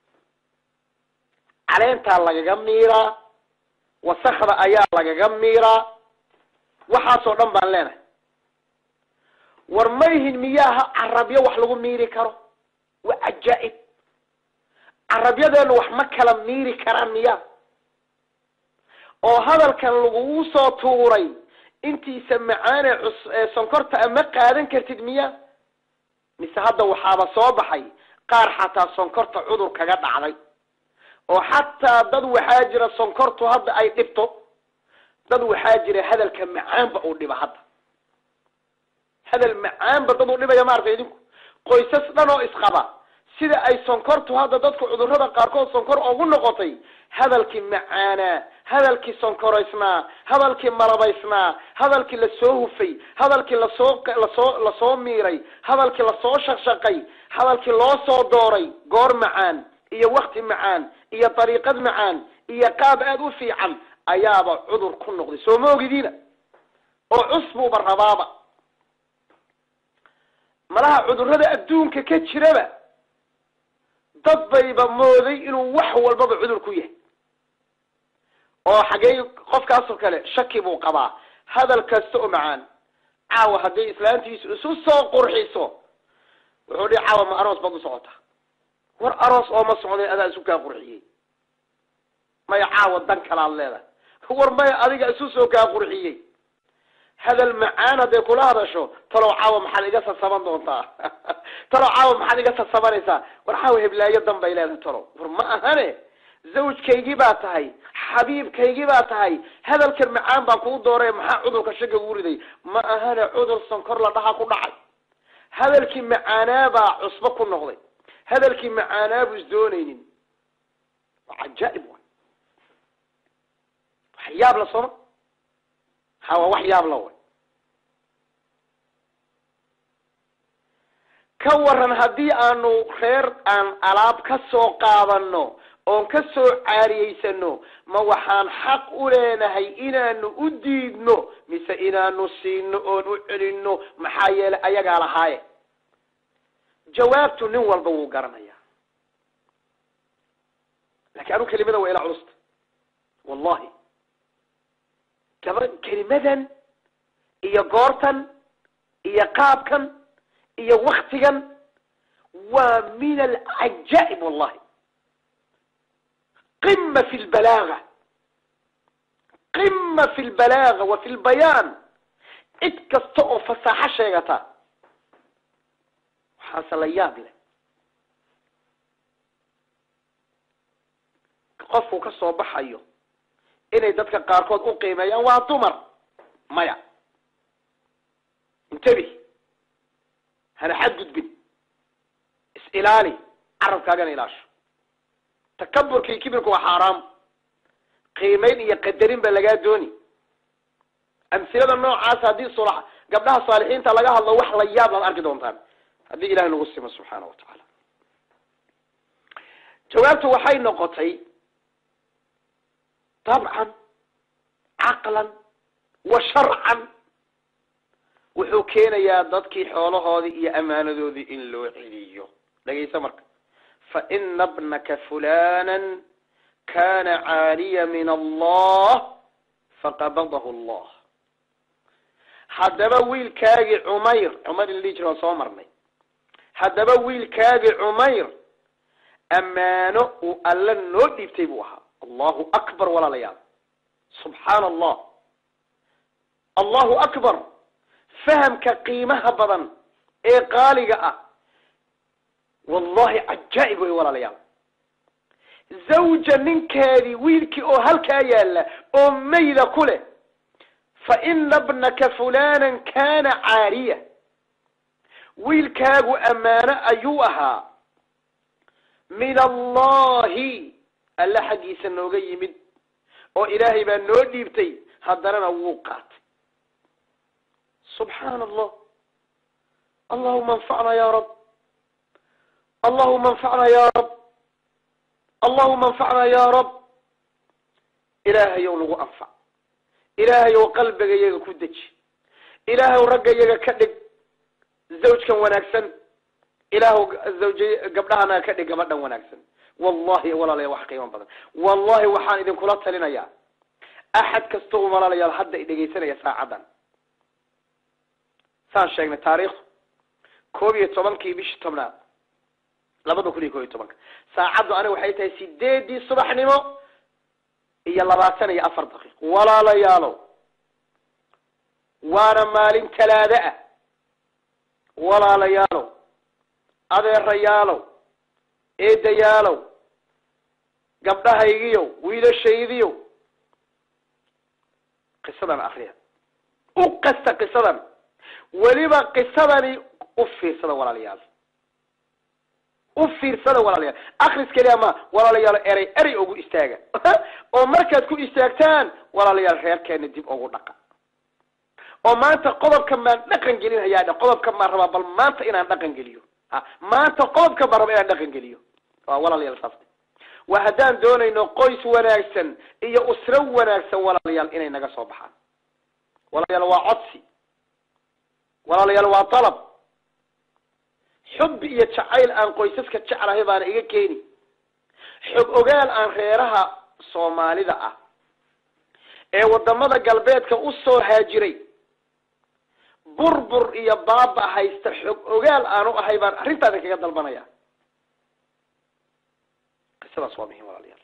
caleentaa lagaga miiraa wasakda ayaa lagaga miiraa waxaasoo dhan baan leenahay war mayhin miyaaha carabyo wax lagu miiri karo waa cajaa'ib carabyadeenu wax ma kala miiri karaan miyaa oo hadalkan lagu soo tuuray intiisa macaane sonkorta ama qaadan kartid miya mise hadda waxaaba soo baxay qaar xataa sonkorta cudur kaga dhacday oo xataa dad waxaa jira sonkortu hadda ay dhibto dad waxaa jira hadalka macaanba uu dhiba hadda hadal macaanba dad uu dhibaya maartay idinku qoysas dhan oo isqaba sida ay sonkortu hadda dadku cudurrada qaarkood sonkor ugu noqotay hadalkii macaanaa hadalkii sonkoraysnaa hadalkii malabaysnaa hadalkii lasoo hufay hadalkii lasoo lasoo lasoo miiray hadalkii lasoo shaqshaqay hadalkii loo soo dooray goor macaan iyo wakti macaan iyo dariiqad macaan iyo qaab aad u fiican ayaaba cudur ku noqday soo ma ogidiina oo cusbuuba rabaaba malaha cudurrada adduunka ka jiraba dad bayba mooday inuu wax walbaba cudur ku yahay oo xagee qofkaasoo kale shaki buu qabaa hadal kasta oo macaan caawa hadday islaantiisu isu soo qurxiso wuxuu dhihi caawa ma aroos baad u socotaa war aroos oo ma socday adaa isu kaa qurxiyey maya caawa dan kalaad leedahay war maya adiga isu soo kaa qurxiyey hadal macaan hadday kula hadasho talow caawa maxaad iga sasaban doontaa talow caawa maxaad iga sasabanaysaa war caawa heblaayo dan bay leedahay talow war ma ahane zawjkaygii baa tahay xabiibkaygii baa tahay hadalkan macaan baan kuu dooray maxaa cudurka shaga ugu riday ma ahane cudur sonkor la dhaha ku dhacay hadalkii macaanaa baa cusbo ku noqday hadalkii macaanaa buu isdoonaynin waa cajaa'ib wa wax yaab la sooma hawa wax yaab la way ka waran haddii aanu reer aan alaab ka soo qaadano oon ka soo caariyeysano ma waxaan xaq u leenahay inaanu u diidno mise inaanu siino oon u celino maxaa yeelay ayagaa lahaaye jawaabtu nin walba wuu garanayaa laakiin anu kelimada waa ila culusta wallahi gaba kelimadan iyo goortan iyo qaabkan iyo waktigan waa min alcajaa'ib wallahi qima fi lbalaaga قمة في البلاغة وفي البيان اتكستقوا فساحة شيغتا حصل اياب له قفوا كسو بحيو inay dadka qaarkood u qiimeeyaan waa dumar maya intabi hana xad gudbin isilaali carabkaagan ilaasho takabburkii kibirku waa xaraam qiimeyn iyo qadarin ba laga dooni amsilada noocaas hadii sulax gabdhaha saalixiinta laga hadlo wax la yaab la arki doontaan hadii ilaahay nagu simo subhanahu wa ta'ala jawaabtu waxay noqotay طبعا عقلا وشرعا وحكينا يا ضدك حوله هذه يا أمانة ذي إن لو عليو لقي سمرك فإن ابنك فلانا كان عاريا من الله فقبضه الله حد بويل كاجي عمير عمر اللي جرى صامرني حد بويل كاجي عمير أمانة وقال النور يبتبوها الله أكبر ولا ليال سبحان الله الله أكبر فهم كقيمها بدن إيه قالقة والله عجائب ولا ليال زوجة منك هذه ويلك أو هلك يالا أمي ذا كله فإن ابنك فلانا كان عارية ويلك أبو أمانة أيوها من الله الله حقيسا نوغا يمد او الهي بان نو ديبتي هدرنا وقات سبحان الله اللهم انفعنا يا رب اللهم انفعنا يا رب اللهم انفعنا يا رب الهي ولو انفع الهي وقلبك يغا كدج الهي ورقا يغا كدج زوج كان وناكسن الهي الزوجي قبلها كدج قبلنا وناكسن والله ولا لا wax qiimo badan wallahi waxaan idin kula talinayaa ahad kasto oo malaalayaal hadda idageysanaya saacadan saan sheegnay taariikh koob iyo tobankii bishii tobnaad laba kun iyo toban saacadu aniga waxay tahay sideedii subaxnimo iyo labaatan iyo afar daqiiqo walaalayaal waana maalin talaada ah walaalayaal adeerayaal eedayaalow gabdhahaygiyo wiilashaydiyo qisadan akhriya u qasta qisadan waliba qisadani u fiirsada walaalayaal u fiirsada walaalayaal akhris kaliya ma walaalayaal eray eray ugu istaaga oo markaad ku istaagtaan walaalayaal reerkeena dib ugu dhaqa oo maanta qodobka ma dhaqan gelinayaa qodobka ma raba bal maanta inaan dhaqan geliyo maanta qodobka ma raba inaan dhaqan geliyo walaalayaal saas وهدان دونينو قويس وناكسن إيا أسرو وناكسن ولاليال إني نغا صوبحان ولاليال وعطسي ولاليال وطلب حب إيا تشعيل آن قويسسك تشعر هيبان إيا كيني حب أغال آن خيرها صومالي ذا إيا ودمضا قلبيتك أسو هاجري بربر إيا بابا هايستحب أغال آنو هيبان رنتا ذاك قد البنايا سلا صوابه ولا ليال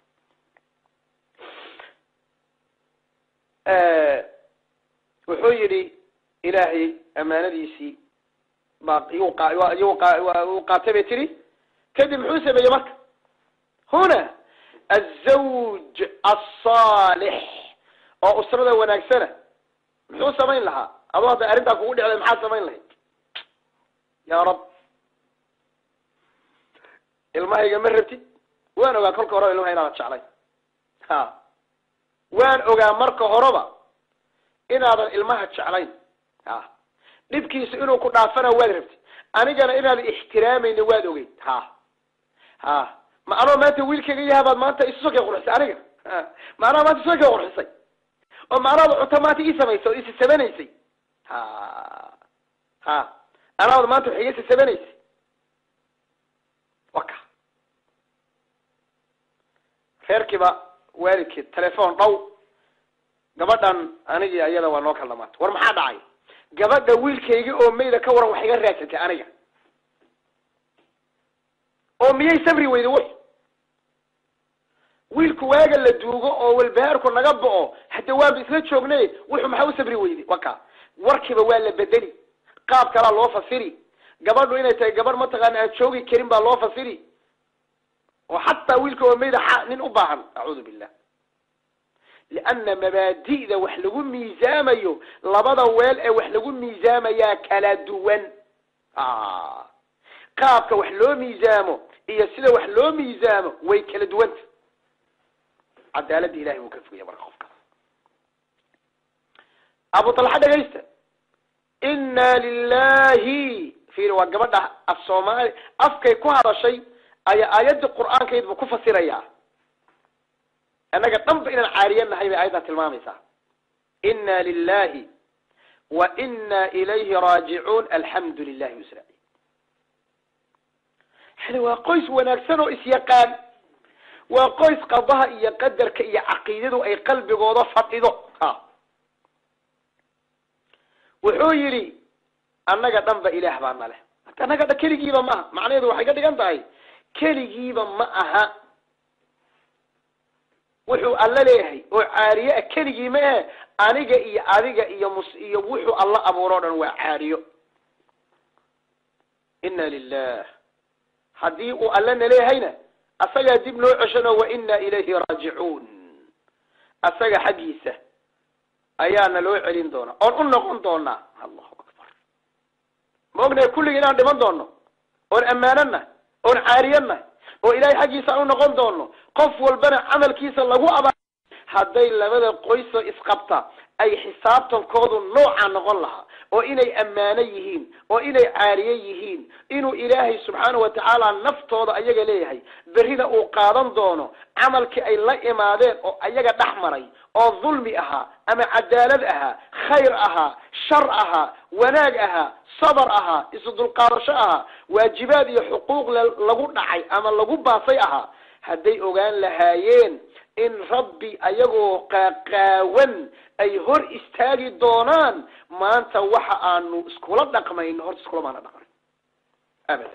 أه وحيري إلهي أمانة ديسي يوقع يوقع يوقع تبتري كدم حوسة بيمك هنا الزوج الصالح أو أسرة وناكسنة حوسة مين لها الله أريد أقول على محاسة مين لها يا رب الماء مرتي وين أوجا كل كهرباء لهم هنا بتشعلي ها وين أوجا مركه هربا إن هذا الماء تشعلي ها نبكي سئلوا كنا عفنا وادربت أنا جانا إن هذا احترام إن واد أوجي ها ها ما أنا ما تقول كذي هذا ما أنت إيش سوق يقول حس أنا ها ما أنا ما تسوق يقول حسي وما أنا أوتوماتيك إيش ما يسوي إيش السبنة يسي ها ها أنا ما تحيي إيش السبنة يسي وكا خيركبا والدك التليفون ضو gabadhan aniga ayada waa noo kala maat war maxaa dhacay gabadha wiilkayga oo meeyda ka waran wax iga raadsatay aniga oo miyay sabri weyday wax wiilku waaga la duugo oo walbahaarku naga bo'o hadda waaba isla joognay wuxuu maxaa u sabri weyday waka warkiiba waa la bedeli qaab kala loo fasiri gabadhu inay tahay gabar ma taqaan aan joogi karin baa loo fasiri oo xataa wiilka oo meeda nin u baahan a'uudu billah لأن مبادئ وحلقوا ميزامة يو لبدا ويل اي وحلقوا ميزامة يا كلا دوان آه قابك وحلو ميزامه إيا سيدا وحلو ميزامه وي كلا دوان عدالة إلهي وكفو يا برخوفك أبو طلحة دقيسة إنا لله في رواقبنا الصومالي أفكي كوهر شيء أي آيات القرآن كيد بكفة سيريا أنا قد نمت إلى العاريان هاي أيضا المامسة إنا لله وإنا إليه راجعون الحمد لله يسرع حلو وقيس ونكسنه إسيقان وقيس قضاها يقدر كي عقيدته أي قلب وضفت إذو ها وحويري أنا قد نمت إلى أحبان له أنا قد كلي جيبا ما معنى ذو حقا دي قنطعي كلي جيبا معها wuxuu alla leeyahay oo caariye keligii ma ah aniga iyo adiga iyo mus iyo wuxuu alla abuuro dhan waa caariyo inna lillah hadii uu alla leeyahayna asaga dib noo ceshano wa inna ilayhi raaji'un asaga xaqiisa ayaana loo celin doona oo u noqon doona allahu akbar moogna kulligiina dhiman doono oo amaanana oo caariyana oo ilaahay xaqiisa u noqon doono qof walbana amalkiisa lagu aba haday labada qoys isqabta ay xisaabtankoodu nooca noqon laha oo inay amaano yihiin oo inay caariye yihiin inuu ilaahay subhanahu wa ta'ala naftooda ayaga leeyahay barina uu qaadan doono amalkii ay la imaadeen oo ayaga dhaxmaray oo dhulmi aha ama cadaalad aha khayr aha shar aha wanaag aha صبر أها إصدق القارشة أها واجبات حقوق لغو دحي أما لغو باصي أها هدي أغان لهايين إن ربي أيغو قاقاون أي هور استاجي دونان ما أنت وحا أنو اسكولا دقمين هور اسكولا ما ندقمين أبدا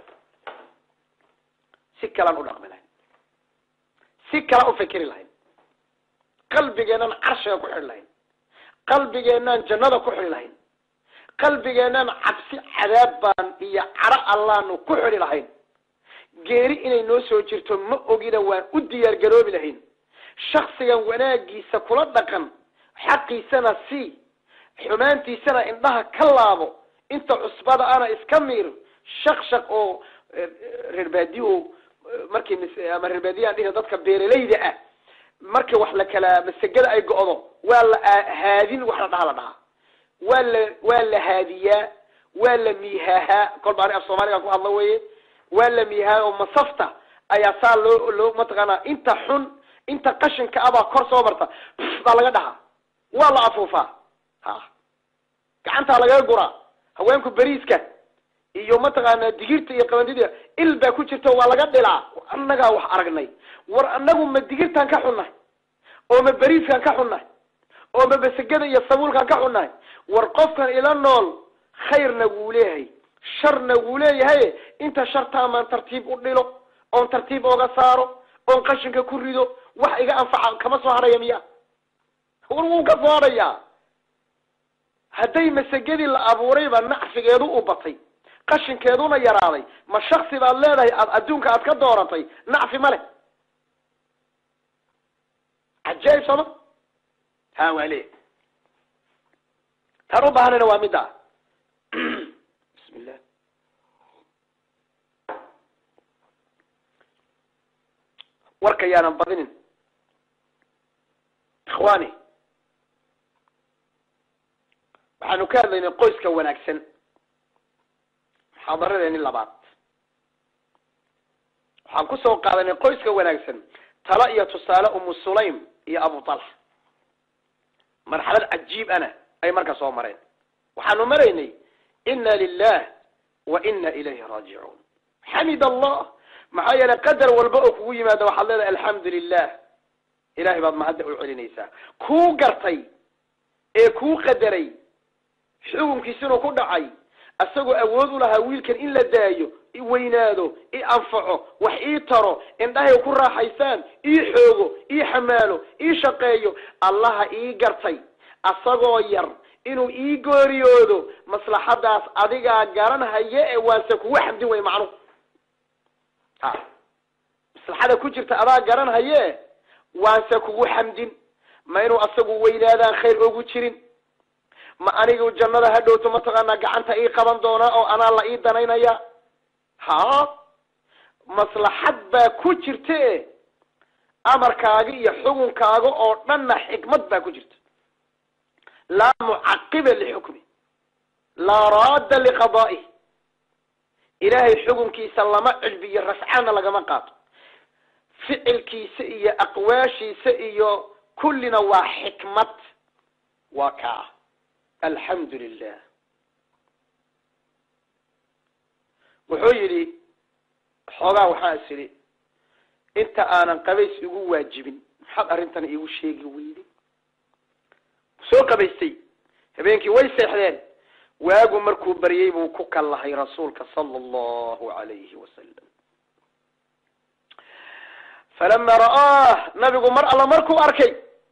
سكلا ندقمين سكلا أفكر لهين قلبي جنان عرشة كحر لهين قلبي جنان جنة كحر لهين qalbigeena cabsi cadaabban iyo cara allaanu ku xiri lahayn geeri inay noo soo jirto ma ogina waan u diyaar garoobi lahayn shakhsigan wanaagiisa kula dhaqan xaqiisana si xumaantiisana indhaha ka laabo inta cusbada ana iska miir shaqshaq oo reerbaadiyo markii ama reerbaadiyo aan dadka beeraleyda ah markii wax la kala masagada ay go'do waa la haadin wax la dhaha la dhaha ولا ولا هادية ولا ميهاها كل بعض الصومالي كانوا الله ويه ولا ميها ومصفته أي صار لو لو متغنى أنت حن أنت قشن كأبا كرس وبرتا على قدها ولا عفوفا ها كأنت على قدرة هو يمكن بريسك يوم متغنى دقيرت يقلدي إلبا كوتشته ولا قد لا أنا جا وحرقني ور أنهم مدقيرت كان كحنا أو مبريس كان كحنا أو مبسجدة يصور كان كحنا ورقفنا إلى النول خير نقوليه شر نقوليه هاي أنت شرطها من ترتيب قديله أو ترتيب أوجساره أو قشنك كوريدو وحاجة أنفع كما صار يميا هو مو كفار يا هدي مسجد الأبوري بالنحف جدو بطي قشن كيدونا يراضي ما الشخص بالله أدونك أتكدورتي نعف ملك عجيب صمت ها ولي تربى هنا نوامدا بسم الله وركيانا بضنين إخواني waxaanu ka hadlaynay qoyska wanaagsan xaadaradeen labaad waxaan ku soo qaadanay qoyska wanaagsan tala iyo tusaale umu sulaym iyo abu talha marxalad cajiib ana ay marka soo mareen waxaanu maraynay inna lillahi wa inna ilayhi raaji'un hamid allah maxaa yeelay qadar walba oo kugu yimaado waxaad leedahay alxamdulillah ilaahay baad mahad u celinaysaa kuu gartay ee kuu qadaray xukunkiisuna ku dhacay asagoo awood u lahaa wiilkan in la daayo i weynaado i anfaco wax ii taro indhahay ku raaxaysaan ii xoogo ii xamaalo ii shaqeeyo allaha ii gartay asagoo yar inuu ii gooriyoodo maslaxadaas adigaa garanhaya ee waase kugu xamdin way macnu ha maslaxada ku jirta adaa garanhaye waase kugu xamdin ma inuu asagu weynaadaan khayr ugu jirin ma anigu jannada ha dhowto mataqaanaa gacanta ii qaban doonaa oo anaa la ii danaynaya ha maslaxad baa ku jirta amarkaaga iyo xukunkaaga oo dhanna xikmad baa ku jirta laa mucaqiba lixukmi laa raadda liqadaa'ih ilaahay xukunkiisa lama cilbiyo rafcaana lagama qaato ficilkiisa iyo aqwaashiisa iyo kullina waa xikmad waa kaa alxamdu lilah wuxuu yidhi xoogaa waxaa is idhi inta aanan qabays igu waajibin maxaad arrintan iigu sheegi weyday soo qabaystay habeenkii way seexdeen waagu markuu baryay buu ku kallahay rasuulka sala allahu alayhi wasalam falama ra'aah nabigu mar alla markuu arkay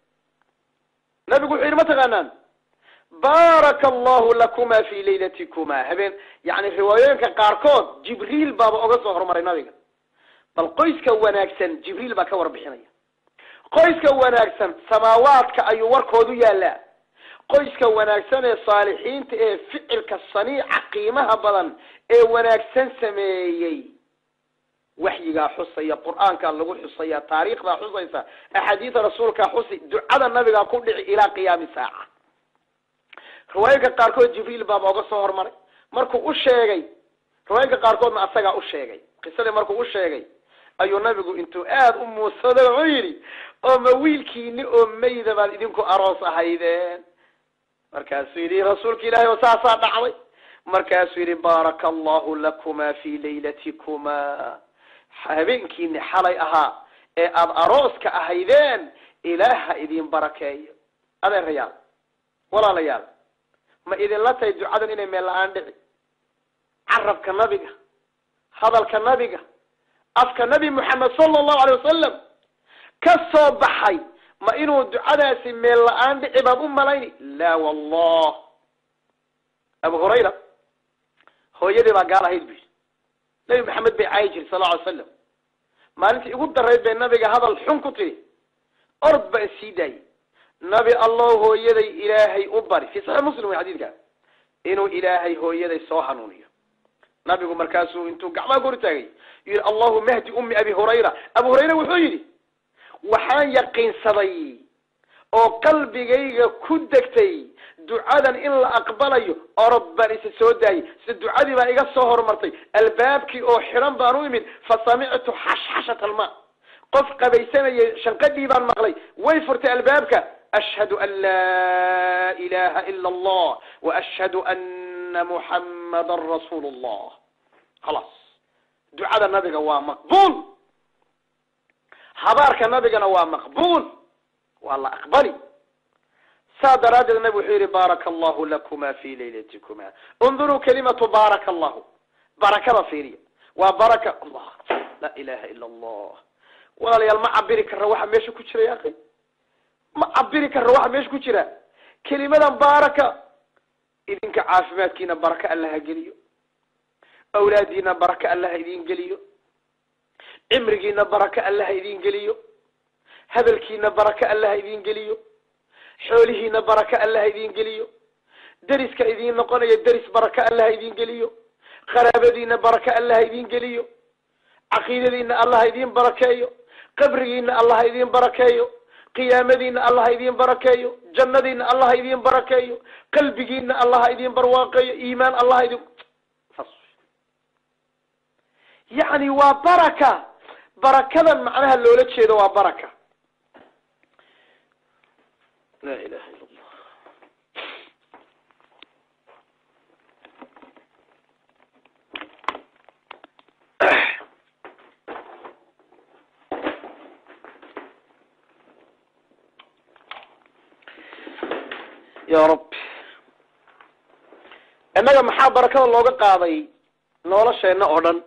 nabigu wuxuu yidhi ma taqaanaan baaraka allahu lakuma fi laylatikuma habeen yani riwaayooyinka qaarkood jibriil baaba oga soo hormaray nabiga bal qoyska wanaagsan jibriil baa ka warbixinaya qoyska wanaagsan samaawaadka ayuu warkoodu yaalaa qoyska wanaagsan ee saalixiinta ee ficilka saniica qiimaha badan ee wanaagsan sameeyey waxyigaa xusaya qur-aankaa lagu xusaya taariikhdaa xusaysa axaadiida rasuulkaa xusi ducada nabigaa ku dhici ilaa qiyaami saaca riwaayinka qaarkood jibriil baaba oga soo hormaray markuu u sheegay riwaayinka qaarkoodna asagaa u sheegay qisadii markuu u sheegay ayuu nabigu intuu aada u muusaday wuxuu yidhi oo ma wiilkiini oo mayda baad idinku aroos ahaydeen markaasuu yidhi rasuulka ilaahay oo saasaa dhacday markaasuu yidhi baaraka allahu lakuma fi laylatikuma habeenkiini xalay ahaa ee aada arooska ahaydeen ilaaha idin barakeeyo adeerayaal walaalayaal ma idinla tahay ducadan inay meel la-aan dhici carabka nabiga hadalka nabiga afka nabi moxamed sala allahu alay wasalam ka soo baxay ma inuu ducadaasi meel la-aan dhici baad u malayni laa wallah abu hurayra hooyadii baa gaal ahayd bu yidhi nabi maxamed bay caayi jiri sal lla alay slam maalintii igu darayd bay nabiga hadal xun ku tiri orod baan sii daayey nabi allah hooyaday ilaahay u bari fi saxiix muslim way xadiidka inuu ilaahay hooyaday soo hanuuniyo nabigu markaasuu intuu gacmaha kor taagay yidhi allahuma hdi ummi abi hurayra abu hurayra wuxuu yidhi waxaan yaqiinsaday oo qalbigayga ku degtay ducadan in la aqbalayo orod baan isa soo daayey sida ducadii baa iga soo horumartay albaabkii oo xiran baan u imid fasamictu xashxashat alma qof qabaysanayay shanqadhii baan maqlay way furtay albaabka ashhadu an laa ilaha ila allah waashhadu ana muxammadan rasuulu llah khalaas ducada nabiga waa maqbuul habaarka nabigana waa maqbuul waa la aqbali saa daraaddeed nabig wuxuu yihi baaraka allahu lakuma fi laylatikuma unduruu kalimatu baaraka allahu barakada fiiriya waa baraka allah laa ilaha ila allah walaalayaal ma cabiri karra waxa meesha ku jira yaqi ma cabiri karra waxa meesha ku jira kelimadan baaraka idinka caafimaadkiina baraka allaha geliyo awlaadiina baraka allaha idin geliyo cimrigiina baraka allaha idin geliyo hadalkiina baraka allaha idin geliyo xoolihiina baraka allaha idin geliyo deriska idin noqonaya deris baraka allaha idin geliyo qaraabadiina baraka allaha idin geliyo caqiidadiina allaha idin barakeeyo qabrigiina allaha idin barakeeyo qiyaamadiina allaha idin barakeeyo jannadiina allaha idin barakeeyo qalbigiina allaha idin barwaaqeeyo iimaan allaha idin yani waa baraka barakadan macnaha loola jeedo waa baraka laa ilaha illa allah يا رب innaga maxaa barakada looga qaaday nolosheenna oo dhan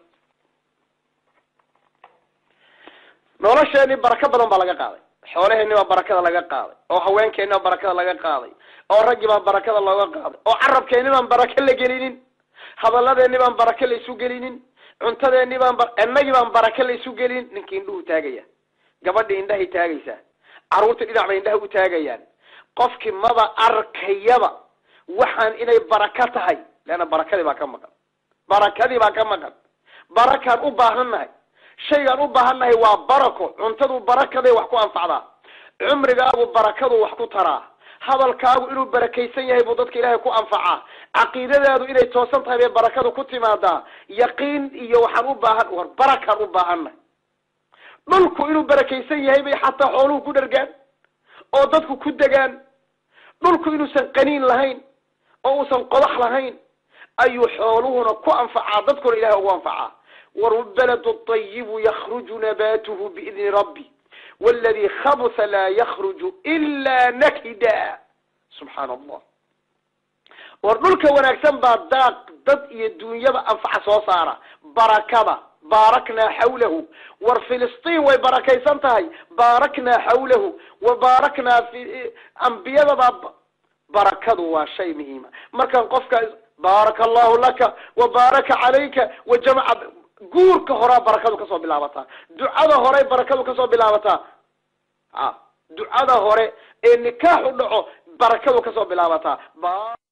nolosheenni baraka badan baa laga qaaday xoolaheenni baa barakada laga qaaday oo haweenkeenni baa barakada laga qaaday oo raggii baa barakada looga qaaday oo carabkeenni baan baraka la gelinin hadalladeenni baan baraka la isu gelinin cuntadeenni baan innagii baan baraka la isu gelinin ninkii indhuhu taagaya gabadhii indhahay taagaysaa carruurtii dhinac bay indhaha u taagayaan qofkii maba arkayaba waxaan inay baraka tahay leanna barakadii baa ka maqan barakadii baa ka maqan barakaan u baahannahay shaygaan u baahannahay waa barako cuntadu barakaday wax ku anfacdaa cumrigaagu barakadu wax ku taraa hadalkaagu inuu barakaysan yahay buu dadka ilaahay ku anfacaa caqiidadaadu inay toosan tahay bay barakadu ku timaadaa yaqiin iyo waxaan u baahan war barakaan u baahannahay dhulku inuu barakaysan yahay bay xataa xooluhu ku dhargaan oo dadku ku degaan dhulku inuusan qaniin lahayn oo uusan qodax lahayn ayuu xooluhuna ku anfacaa dadkuna ilaahay ugu anfacaa والبلد الطيب يخرج نباته بإذن ربي والذي خبث لا يخرج إلا نكدا سبحان الله ورنولك ونكسن بعداق ضد الدنيا أنفع صوصارة بركة باركنا حوله وفلسطين وبركي سنتهي باركنا حوله وباركنا في أنبياء بركة وشيء مهم مركان قفك بارك الله لك وبارك عليك وجمع guurka horaa barakadu kasoo bilaabataa ducada hore barakadu kasoo bilaabataa ah ducada hore ee nikaax u dhaco barakadu kasoo bilaabataa